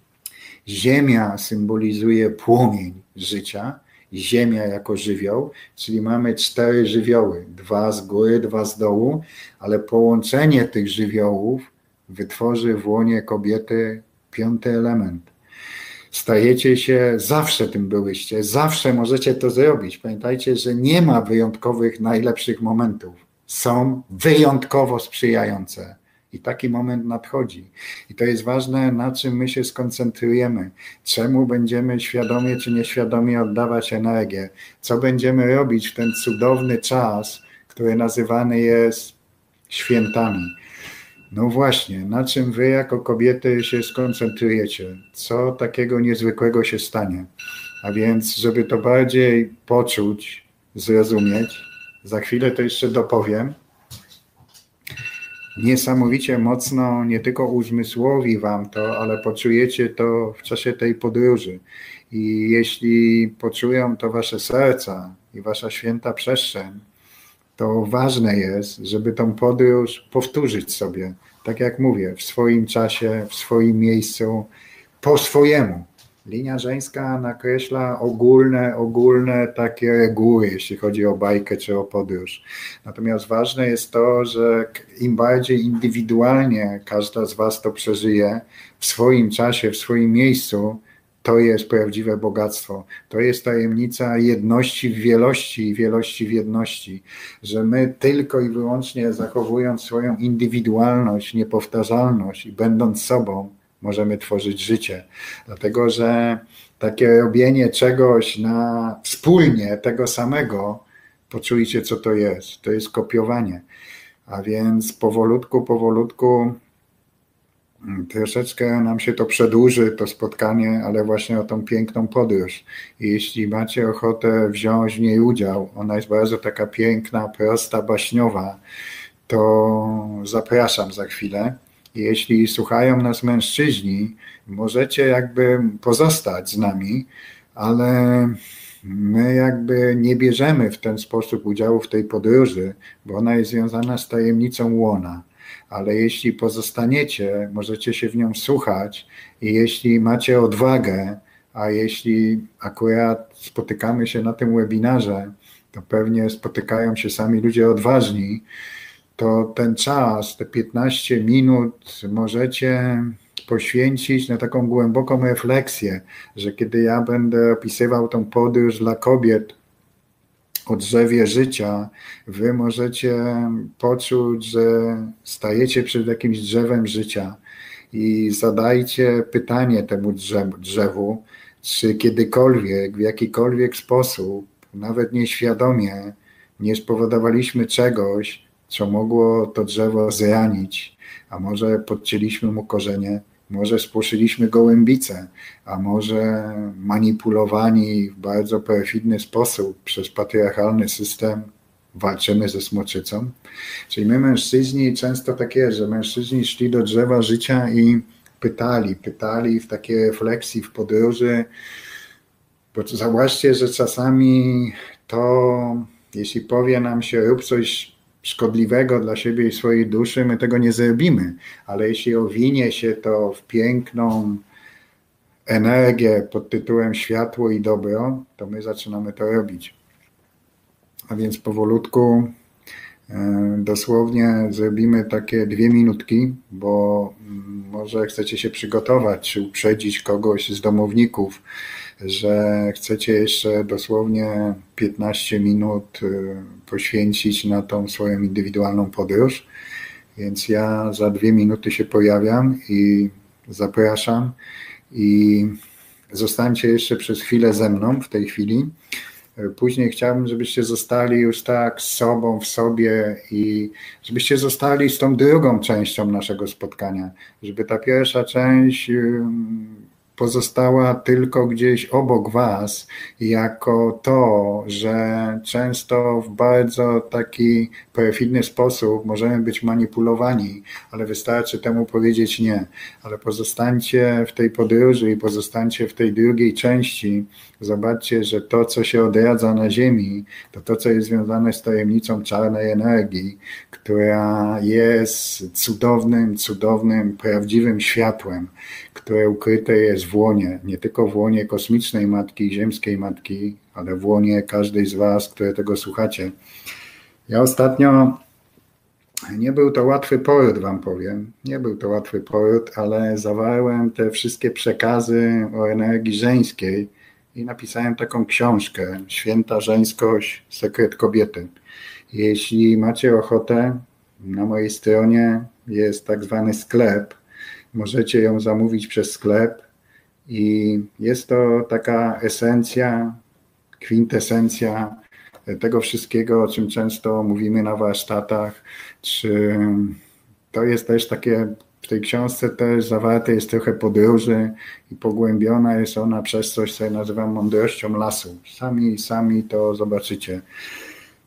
Ziemia symbolizuje płomień życia, ziemia jako żywioł, czyli mamy 4 żywioły, 2 z góry, 2 z dołu, ale połączenie tych żywiołów wytworzy w łonie kobiety 5. element. Stajecie się, zawsze tym byłyście, zawsze możecie to zrobić. Pamiętajcie, że nie ma wyjątkowych, najlepszych momentów. Są wyjątkowo sprzyjające. I taki moment nadchodzi. I to jest ważne, na czym my się skoncentrujemy. Czemu będziemy świadomie czy nieświadomie oddawać energię. Co będziemy robić w ten cudowny czas, który nazywany jest świętami. No właśnie, na czym wy jako kobiety się skoncentrujecie? Co takiego niezwykłego się stanie? A więc, żeby to bardziej poczuć, zrozumieć, za chwilę to jeszcze dopowiem, niesamowicie mocno nie tylko uzmysłowi wam to, ale poczujecie to w czasie tej podróży. I jeśli poczują to wasze serca i wasza święta przestrzeń, to ważne jest, żeby tą podróż powtórzyć sobie, tak jak mówię, w swoim czasie, w swoim miejscu, po swojemu. Linia żeńska nakreśla ogólne takie reguły, jeśli chodzi o bajkę czy o podróż. Natomiast ważne jest to, że im bardziej indywidualnie każda z was to przeżyje w swoim czasie, w swoim miejscu, to jest prawdziwe bogactwo. To jest tajemnica jedności w wielości i wielości w jedności, że my tylko i wyłącznie zachowując swoją indywidualność, niepowtarzalność i będąc sobą, możemy tworzyć życie. Dlatego, że takie robienie czegoś na wspólnie tego samego, poczujcie, co to jest. To jest kopiowanie. A więc powolutku troszeczkę nam się to przedłuży, to spotkanie, ale właśnie o tą piękną podróż. I jeśli macie ochotę wziąć w niej udział, ona jest bardzo taka piękna, prosta, baśniowa, to zapraszam za chwilę. Jeśli słuchają nas mężczyźni, możecie jakby pozostać z nami, ale my jakby nie bierzemy w ten sposób udziału w tej podróży, bo ona jest związana z tajemnicą łona. Ale jeśli pozostaniecie, możecie się w nią wsłuchać i jeśli macie odwagę, a jeśli akurat spotykamy się na tym webinarze, to pewnie spotykają się sami ludzie odważni, to ten czas, te 15 minut możecie poświęcić na taką głęboką refleksję, że kiedy ja będę opisywał tą podróż dla kobiet o drzewie życia, wy możecie poczuć, że stajecie przed jakimś drzewem życia i zadajcie pytanie temu drzewu, czy kiedykolwiek, w jakikolwiek sposób, nawet nieświadomie, nie spowodowaliśmy czegoś, co mogło to drzewo zranić, a może podcięliśmy mu korzenie, może spłoszyliśmy gołębicę, a może manipulowani w bardzo perfidny sposób przez patriarchalny system walczymy ze smoczycą. Czyli my mężczyźni, często tak jest, że mężczyźni szli do drzewa życia i pytali w takiej refleksji, w podróży, bo zauważcie, że czasami to, jeśli powie nam się rób coś szkodliwego dla siebie i swojej duszy, my tego nie zrobimy, ale jeśli owinie się to w piękną energię pod tytułem światło i dobro, to my zaczynamy to robić. A więc powolutku dosłownie zrobimy takie 2 minutki, bo może chcecie się przygotować, czy uprzedzić kogoś z domowników, że chcecie jeszcze dosłownie 15 minut poświęcić na tą swoją indywidualną podróż. Więc ja za 2 minuty się pojawiam i zapraszam i zostańcie jeszcze przez chwilę ze mną w tej chwili. Później chciałbym, żebyście zostali już tak z sobą, w sobie i żebyście zostali z tą drugą częścią naszego spotkania, żeby ta pierwsza część pozostała tylko gdzieś obok was, jako to, że często w bardzo taki perfidny sposób możemy być manipulowani, ale wystarczy temu powiedzieć nie. Ale pozostańcie w tej podróży i pozostańcie w tej drugiej części. Zobaczcie, że to, co się odradza na ziemi, to co jest związane z tajemnicą czarnej energii, która jest cudownym, prawdziwym światłem, które ukryte jest w łonie, nie tylko w łonie kosmicznej matki, ziemskiej matki, ale w łonie każdej z was, które tego słuchacie. Ja ostatnio, nie był to łatwy poród, wam powiem, nie był to łatwy poród, ale zawarłem te wszystkie przekazy o energii żeńskiej i napisałem taką książkę, Święta Żeńskość, Sekret Kobiety. Jeśli macie ochotę, na mojej stronie jest tak zwany sklep, możecie ją zamówić przez sklep i jest to taka esencja, kwintesencja tego wszystkiego, o czym często mówimy na warsztatach, czy to jest też takie, w tej książce też zawarte jest trochę podróży i pogłębiona jest ona przez coś, co ja nazywam mądrością lasu. Sami to zobaczycie.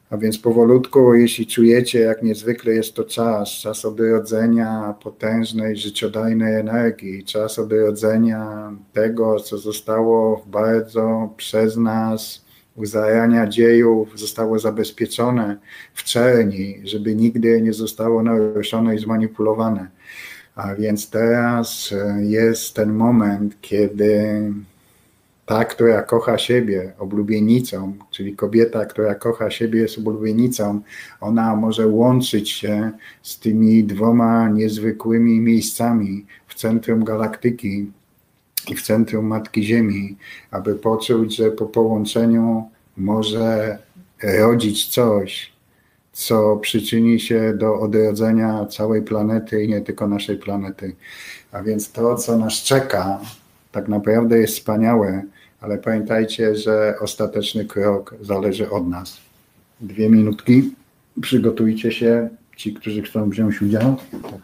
A więc powolutku, jeśli czujecie, jak niezwykle jest to czas odrodzenia potężnej, życiodajnej energii, czas odrodzenia tego, co zostało bardzo przez nas u zarania dziejów, zostało zabezpieczone w czerni, żeby nigdy nie zostało naruszone i zmanipulowane. A więc teraz jest ten moment, kiedy ta, która kocha siebie, oblubienicą, czyli kobieta, która kocha siebie, jest oblubienicą, ona może łączyć się z tymi dwoma niezwykłymi miejscami w centrum galaktyki i w centrum Matki Ziemi, aby poczuć, że po połączeniu może rodzić coś, co przyczyni się do odrodzenia całej planety i nie tylko naszej planety. A więc to, co nas czeka, tak naprawdę jest wspaniałe, ale pamiętajcie, że ostateczny krok zależy od nas. 2 minutki, przygotujcie się, ci, którzy chcą wziąć udział.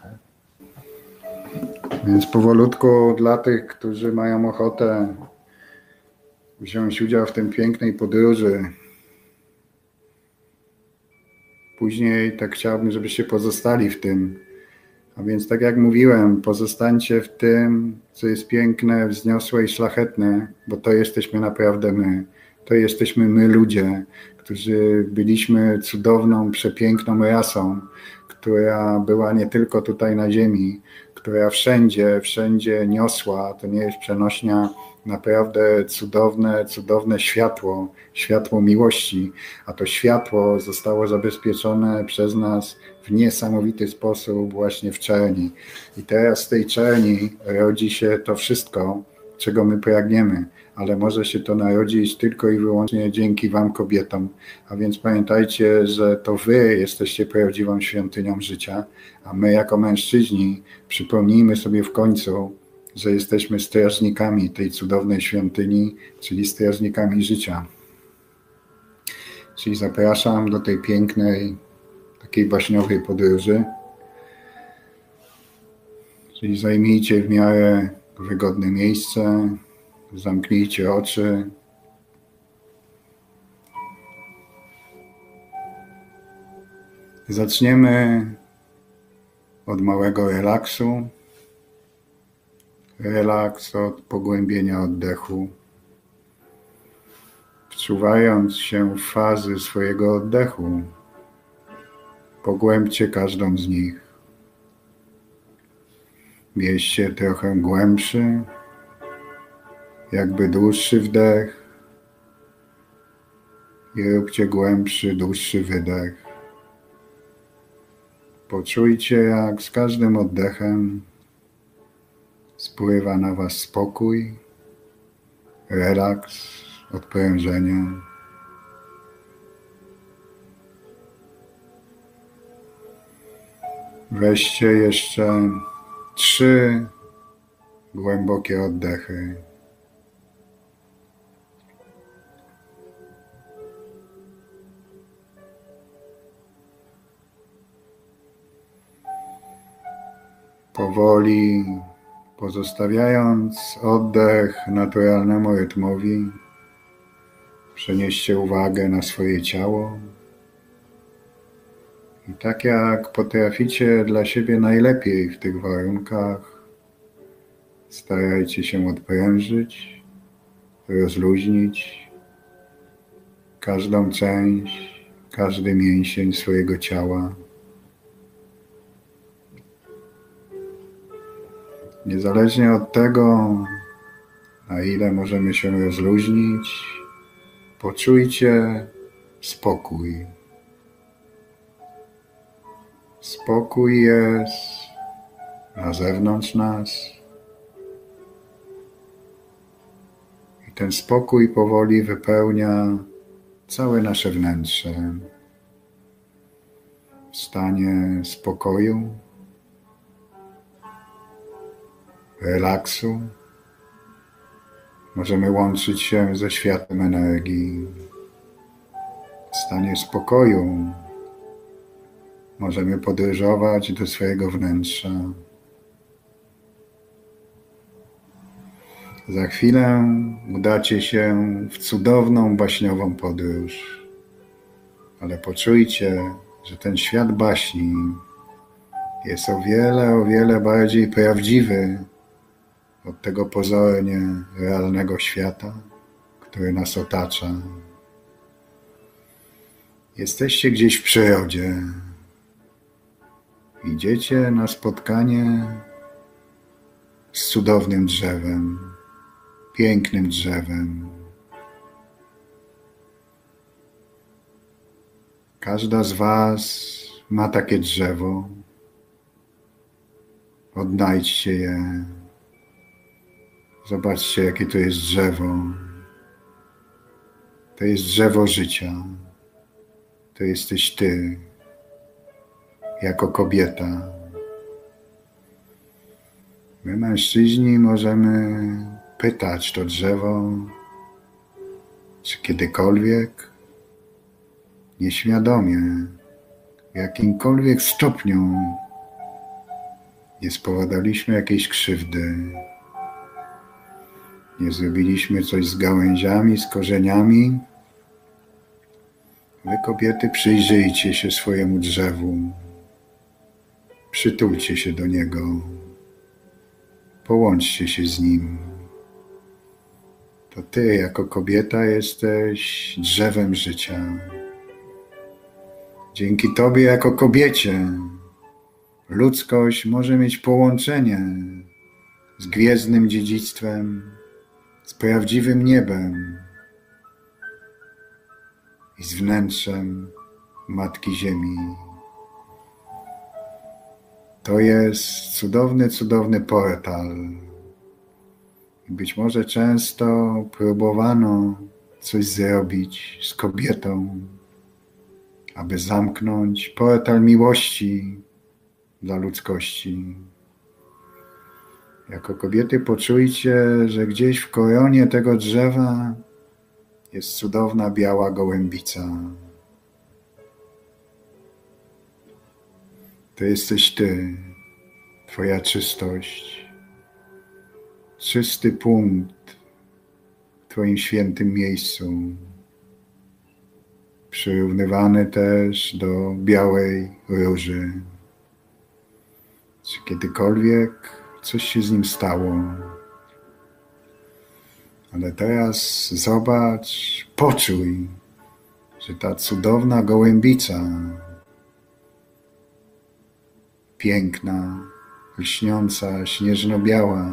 Więc powolutku dla tych, którzy mają ochotę wziąć udział w tej pięknej podróży. Później tak chciałbym, żebyście pozostali w tym. A więc tak jak mówiłem, pozostańcie w tym, co jest piękne, wzniosłe i szlachetne, bo to jesteśmy naprawdę my. To jesteśmy my ludzie, którzy byliśmy cudowną, przepiękną rasą, która była nie tylko tutaj na ziemi, która wszędzie niosła, to nie jest przenośnia, naprawdę cudowne światło miłości, a to światło zostało zabezpieczone przez nas w niesamowity sposób właśnie w czerni. I teraz z tej czerni rodzi się to wszystko, czego my pragniemy, ale może się to narodzić tylko i wyłącznie dzięki wam, kobietom. A więc pamiętajcie, że to wy jesteście prawdziwą świątynią życia, a my jako mężczyźni przypomnijmy sobie w końcu, że jesteśmy strażnikami tej cudownej świątyni, czyli strażnikami życia. Czyli zapraszam do tej pięknej, takiej baśniowej podróży. Czyli zajmijcie w miarę wygodne miejsce, zamknijcie oczy. Zaczniemy od małego relaksu. Relaks od pogłębienia oddechu. Wczuwając się w fazy swojego oddechu, pogłębcie każdą z nich. Bierzcie trochę głębszy, jakby dłuższy wdech i róbcie głębszy, dłuższy wydech. Poczujcie, jak z każdym oddechem spływa na was spokój, relaks, odprężenie. Weźcie jeszcze 3 głębokie oddechy. Powoli pozostawiając oddech naturalnemu rytmowi, przenieście uwagę na swoje ciało i tak jak potraficie dla siebie najlepiej w tych warunkach, starajcie się odprężyć, rozluźnić każdą część, każdy mięsień swojego ciała. Niezależnie od tego, na ile możemy się rozluźnić, poczujcie spokój. Spokój jest na zewnątrz nas i ten spokój powoli wypełnia całe nasze wnętrze. W stanie spokoju, relaksu możemy łączyć się ze światem energii. W stanie spokoju możemy podróżować do swojego wnętrza. Za chwilę udacie się w cudowną baśniową podróż. ale poczujcie, że ten świat baśni jest o wiele bardziej prawdziwy od tego pozornie realnego świata, który nas otacza. Jesteście gdzieś w przyrodzie. Idziecie na spotkanie z cudownym drzewem, pięknym drzewem. Każda z was ma takie drzewo. Odnajdźcie je. Zobaczcie, jakie to jest drzewo. To jest drzewo życia. To jesteś ty, jako kobieta. My, mężczyźni, możemy pytać to drzewo, czy kiedykolwiek, nieświadomie, w jakimkolwiek stopniu nie spowodowaliśmy jakiejś krzywdy, nie zrobiliśmy coś z gałęziami, z korzeniami. Wy, kobiety, przyjrzyjcie się swojemu drzewu, przytulcie się do niego, połączcie się z nim. To ty, jako kobieta, jesteś drzewem życia. Dzięki tobie, jako kobiecie, ludzkość może mieć połączenie z gwiezdnym dziedzictwem, z prawdziwym niebem i z wnętrzem Matki Ziemi. To jest cudowny portal. Być może często próbowano coś zrobić z kobietą, aby zamknąć portal miłości dla ludzkości. Jako kobiety poczujcie, że gdzieś w koronie tego drzewa jest cudowna biała gołębica. To jesteś ty, twoja czystość, czysty punkt w twoim świętym miejscu, przyrównywany też do białej róży. Czy kiedykolwiek coś się z nim stało? Ale teraz zobacz, poczuj, że ta cudowna gołębica, piękna, lśniąca, śnieżno-biała,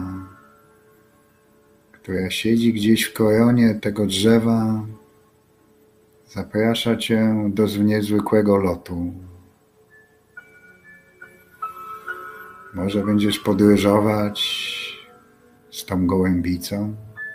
która siedzi gdzieś w koronie tego drzewa, zaprasza cię do niezwykłego lotu. Może będziesz podróżować z tą gołębicą,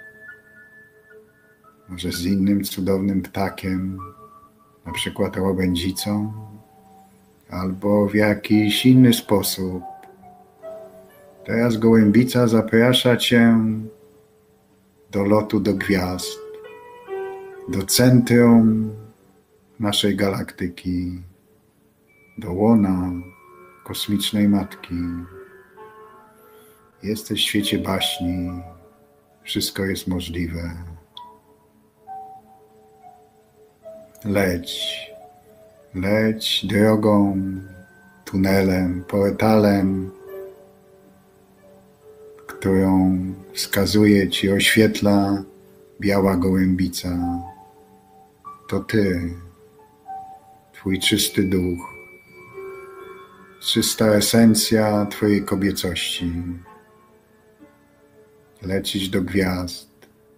może z innym cudownym ptakiem, na przykład łabędzicą, albo w jakiś inny sposób. Teraz gołębica zaprasza cię do lotu do gwiazd, do centrum naszej galaktyki, do łona kosmicznej Matki. Jesteś w świecie baśni, wszystko jest możliwe. Leć drogą, tunelem, portalem, którą wskazuje ci, oświetla biała gołębica. To ty, twój czysty duch, czysta esencja twojej kobiecości. Lecisz do gwiazd.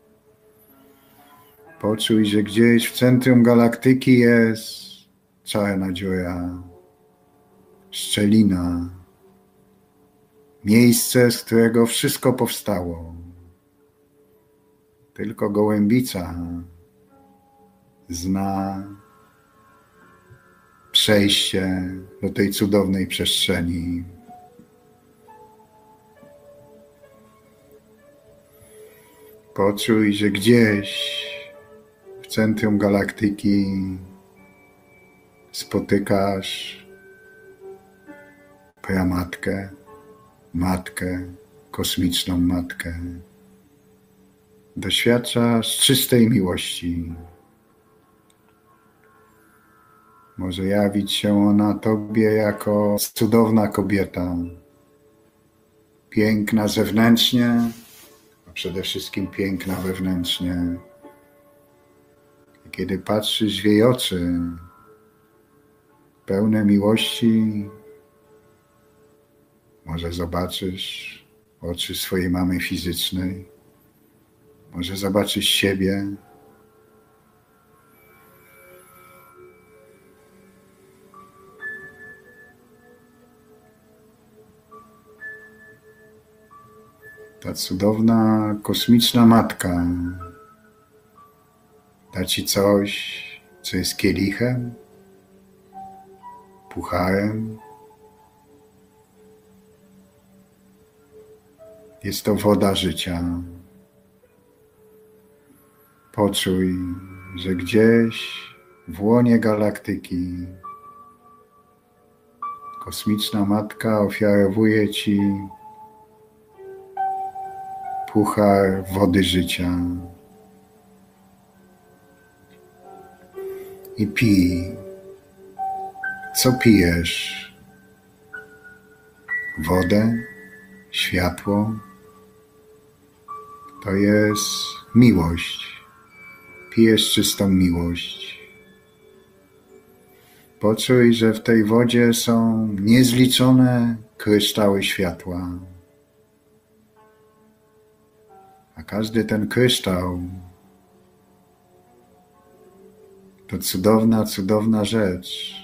Poczuj, że gdzieś w centrum galaktyki jest czarna dziura, szczelina, miejsce, z którego wszystko powstało. Tylko gołębica zna przejście do tej cudownej przestrzeni. Poczuj, że gdzieś w centrum galaktyki spotykasz pramatkę, matkę, kosmiczną matkę. Doświadczasz czystej miłości. Może jawić się ona Tobie jako cudowna kobieta, piękna zewnętrznie, a przede wszystkim piękna wewnętrznie. I kiedy patrzysz w jej oczy, pełne miłości, może zobaczysz oczy swojej mamy fizycznej, może zobaczysz siebie. Ta cudowna, kosmiczna matka da ci coś, co jest kielichem, pucharem. Jest to woda życia. Poczuj, że gdzieś w łonie galaktyki kosmiczna matka ofiarowuje ci puchar wody życia. I pij. Co pijesz? Wodę? Światło? To jest miłość. Pijesz czystą miłość. Poczuj, że w tej wodzie są niezliczone kryształy światła. A każdy ten kryształ to cudowna, cudowna rzecz,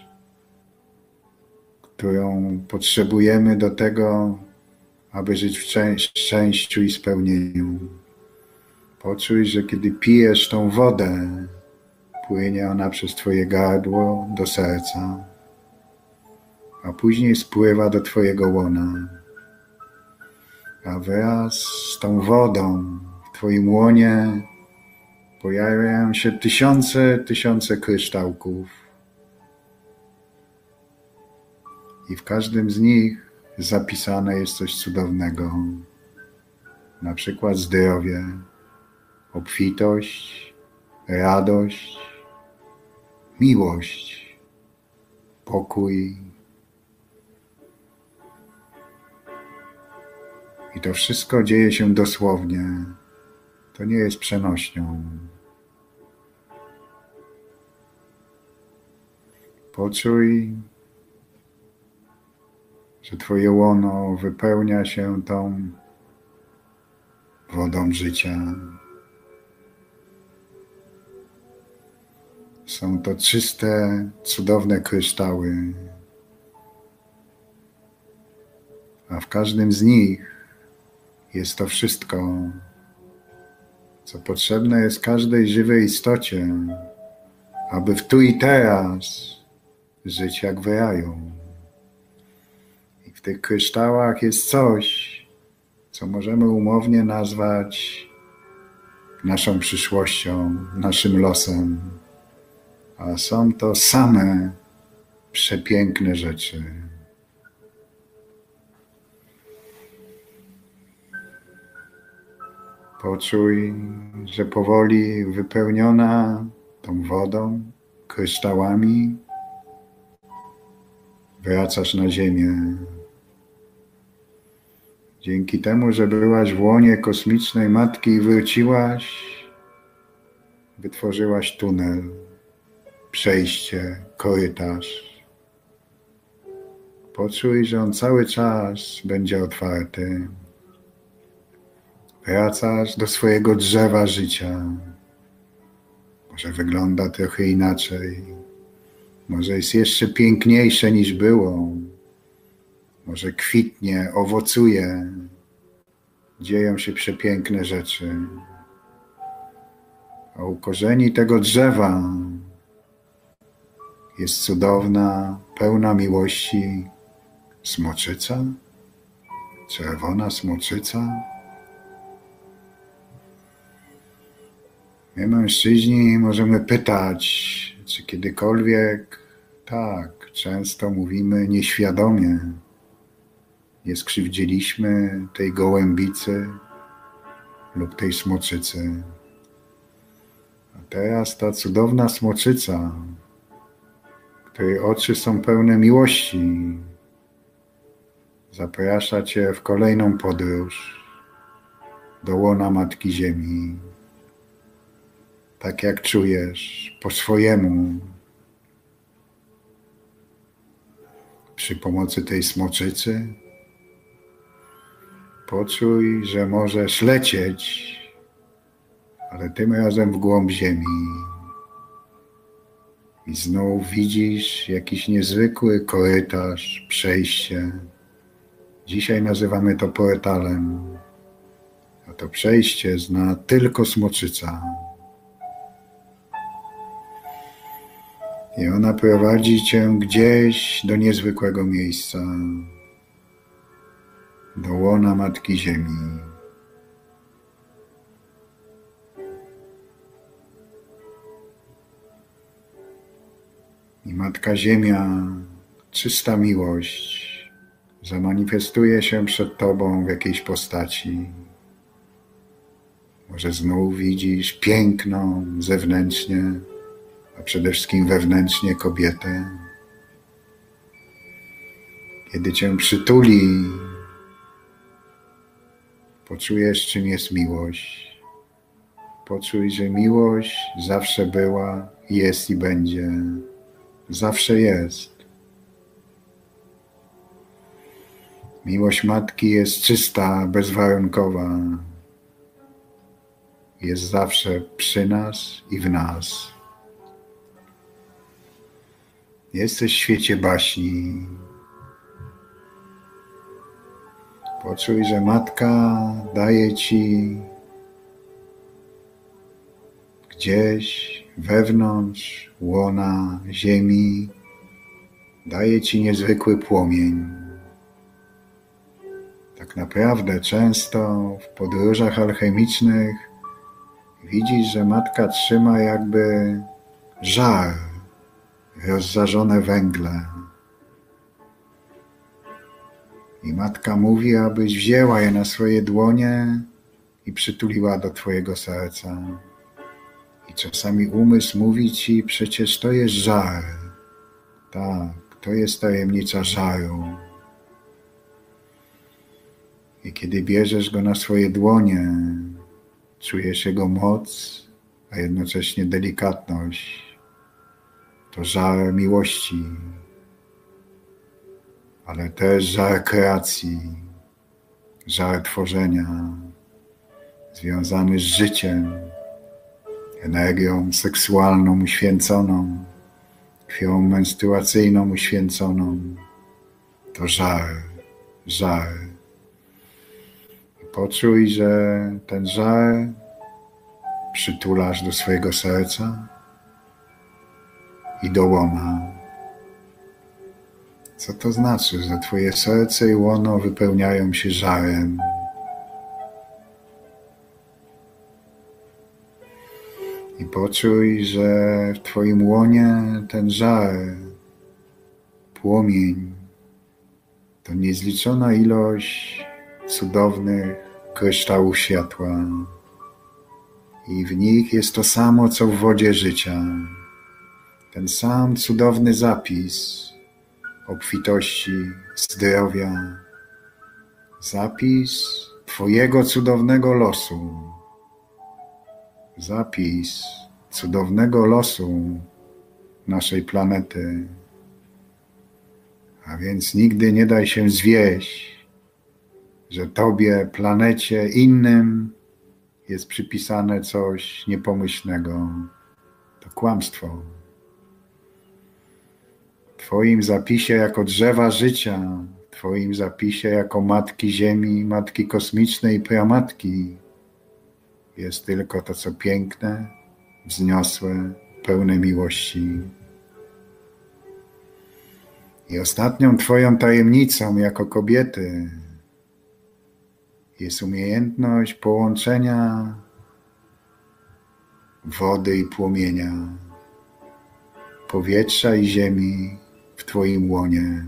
którą potrzebujemy do tego, aby żyć w szczęściu i spełnieniu. Poczuj, że kiedy pijesz tą wodę, płynie ona przez Twoje gardło do serca, a później spływa do Twojego łona. A wraz z tą wodą w Twoim łonie pojawiają się tysiące kryształków. I w każdym z nich zapisane jest coś cudownego. Na przykład zdrowie, obfitość, radość, miłość, pokój. I to wszystko dzieje się dosłownie. To nie jest przenośnią. Poczuj, że Twoje łono wypełnia się tą wodą życia. Są to czyste, cudowne kryształy, a w każdym z nich jest to wszystko, co potrzebne jest każdej żywej istocie, aby w tu i teraz żyć jak w raju. I w tych kryształach jest coś, co możemy umownie nazwać naszą przyszłością, naszym losem. A są to same przepiękne rzeczy. Poczuj, że powoli wypełniona tą wodą, kryształami, wracasz na ziemię. Dzięki temu, że byłaś w łonie kosmicznej matki i wróciłaś, wytworzyłaś tunel, przejście, korytarz. Poczuj, że on cały czas będzie otwarty. Wracasz do swojego drzewa życia. Może wygląda trochę inaczej. Może jest jeszcze piękniejsze niż było. Może kwitnie, owocuje. Dzieją się przepiękne rzeczy. A u korzeni tego drzewa jest cudowna, pełna miłości smoczyca, czerwona smoczyca. My, mężczyźni, możemy pytać, czy kiedykolwiek, tak, często mówimy nieświadomie, nie skrzywdziliśmy tej gołębicy lub tej smoczycy. A teraz ta cudowna smoczyca, której oczy są pełne miłości, zaprasza Cię w kolejną podróż do łona Matki Ziemi. Tak jak czujesz, po swojemu. Przy pomocy tej smoczycy poczuj, że możesz lecieć, ale tym razem w głąb ziemi. I znów widzisz jakiś niezwykły korytarz, przejście. Dzisiaj nazywamy to portalem, a to przejście zna tylko smoczyca. I ona prowadzi Cię gdzieś do niezwykłego miejsca, do łona Matki Ziemi. I Matka Ziemia, czysta miłość, zamanifestuje się przed Tobą w jakiejś postaci. Może znów widzisz piękną zewnętrznie, a przede wszystkim wewnętrznie kobietę. Kiedy Cię przytuli, poczujesz, czym jest miłość. Poczuj, że miłość zawsze była, jest i będzie. Zawsze jest. Miłość Matki jest czysta, bezwarunkowa. Jest zawsze przy nas i w nas. Jesteś w świecie baśni. Poczuj, że Matka daje Ci gdzieś wewnątrz łona ziemi, daje Ci niezwykły płomień. Tak naprawdę często w podróżach alchemicznych widzisz, że Matka trzyma jakby żar, rozżarzone węgle. I Matka mówi, abyś wzięła je na swoje dłonie i przytuliła do Twojego serca. I czasami umysł mówi Ci, przecież to jest żar. Tak, to jest tajemnica żaru. I kiedy bierzesz go na swoje dłonie, czujesz jego moc, a jednocześnie delikatność. To żar miłości, ale też żar kreacji, żar tworzenia, związany z życiem, energią seksualną uświęconą, krwią menstruacyjną uświęconą. To żar, żar. I poczuj, że ten żar przytulasz do swojego serca i do łona. Co to znaczy, że Twoje serce i łono wypełniają się żarem? I poczuj, że w Twoim łonie ten żar, płomień, to niezliczona ilość cudownych kryształów światła. I w nich jest to samo, co w wodzie życia. Ten sam cudowny zapis obfitości, zdrowia. Zapis Twojego cudownego losu. Zapis cudownego losu naszej planety. A więc nigdy nie daj się zwieść, że Tobie, planecie, innym jest przypisane coś niepomyślnego. To kłamstwo. W Twoim zapisie jako drzewa życia, w Twoim zapisie jako Matki Ziemi, Matki Kosmicznej i Pramatki jest tylko to, co piękne, wzniosłe, pełne miłości. I ostatnią Twoją tajemnicą jako kobiety jest umiejętność połączenia wody i płomienia, powietrza i ziemi w Twoim łonie.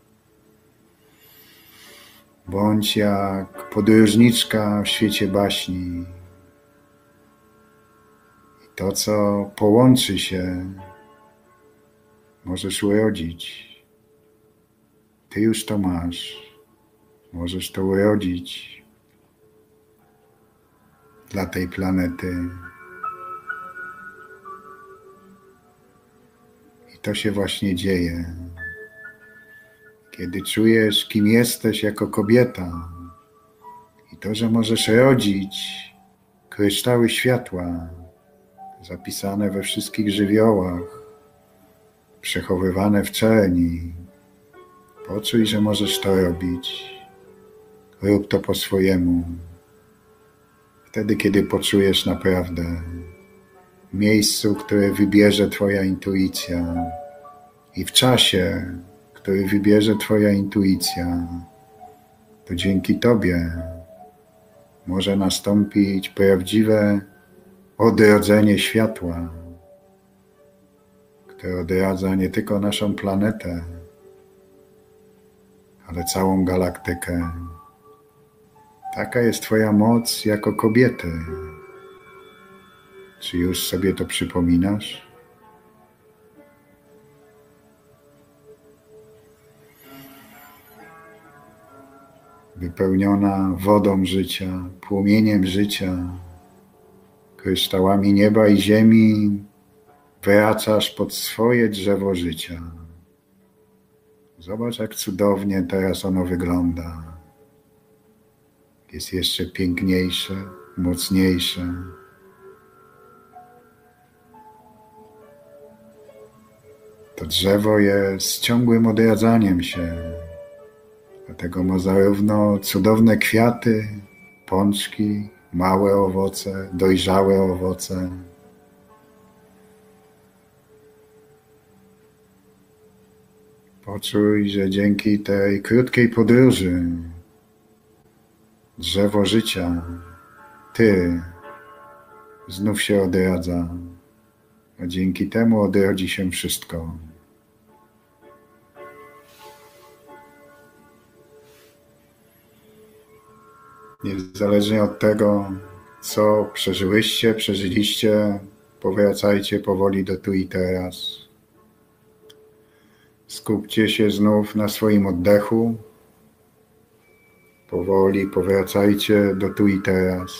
Bądź jak podróżniczka w świecie baśni. I to, co połączy się, możesz urodzić. Ty już to masz. Możesz to urodzić dla tej planety. I to się właśnie dzieje. Kiedy czujesz, kim jesteś jako kobieta i to, że możesz rodzić kryształy światła zapisane we wszystkich żywiołach, przechowywane w czerni, poczuj, że możesz to robić. Rób to po swojemu. Wtedy, kiedy poczujesz naprawdę w miejscu, które wybierze Twoja intuicja i w czasie, który wybierze Twoja intuicja, to dzięki Tobie może nastąpić prawdziwe odrodzenie światła, które odradza nie tylko naszą planetę, ale całą galaktykę. Taka jest Twoja moc jako kobiety. Czy już sobie to przypominasz? Wypełniona wodą życia, płomieniem życia, kryształami nieba i ziemi, wracasz pod swoje drzewo życia. Zobacz, jak cudownie teraz ono wygląda. Jest jeszcze piękniejsze, mocniejsze. To drzewo jest ciągłym odradzaniem się. Dlatego ma zarówno cudowne kwiaty, pączki, małe owoce, dojrzałe owoce. Poczuj, że dzięki tej krótkiej podróży drzewo życia, Ty, znów się odradza, a dzięki temu odrodzi się wszystko. Niezależnie od tego, co przeżyłyście, przeżyliście, powracajcie powoli do tu i teraz. Skupcie się znów na swoim oddechu. Powoli powracajcie do tu i teraz.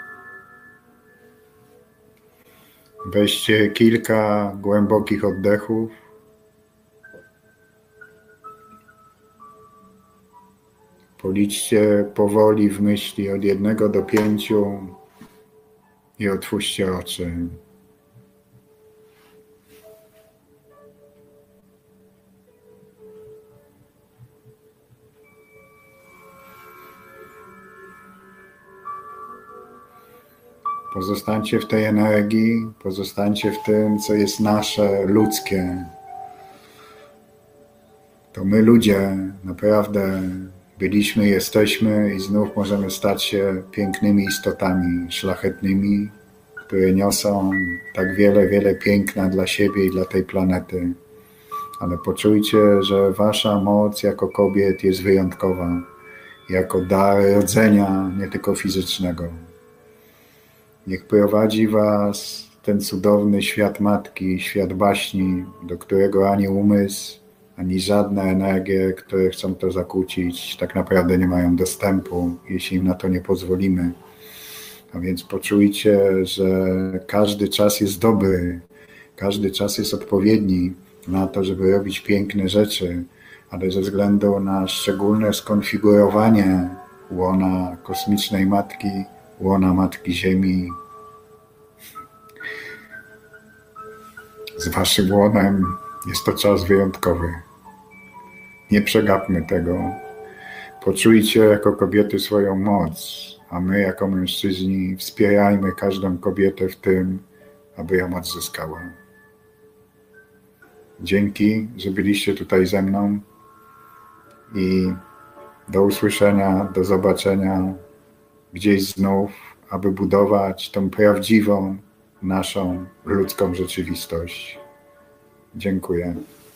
Weźcie kilka głębokich oddechów. Policzcie powoli w myśli od 1 do 5 i otwórzcie oczy. Pozostańcie w tej energii, pozostańcie w tym, co jest nasze, ludzkie. To my ludzie naprawdę byliśmy, jesteśmy i znów możemy stać się pięknymi istotami, szlachetnymi, które niosą tak wiele, wiele piękna dla siebie i dla tej planety. Ale poczujcie, że wasza moc jako kobiet jest wyjątkowa, jako dar rodzenia, nie tylko fizycznego. Niech prowadzi was ten cudowny świat matki, świat baśni, do którego ani umysł, ani żadne energie, które chcą to zakłócić, tak naprawdę nie mają dostępu, jeśli im na to nie pozwolimy. A więc poczujcie, że każdy czas jest dobry, każdy czas jest odpowiedni na to, żeby robić piękne rzeczy, ale ze względu na szczególne skonfigurowanie łona kosmicznej matki, łona Matki Ziemi, z waszym łonem jest to czas wyjątkowy. Nie przegapmy tego. Poczujcie jako kobiety swoją moc, a my jako mężczyźni wspierajmy każdą kobietę w tym, aby ją odzyskała. Dzięki, że byliście tutaj ze mną i do usłyszenia, do zobaczenia gdzieś znów, aby budować tą prawdziwą, naszą ludzką rzeczywistość. Dziękuję.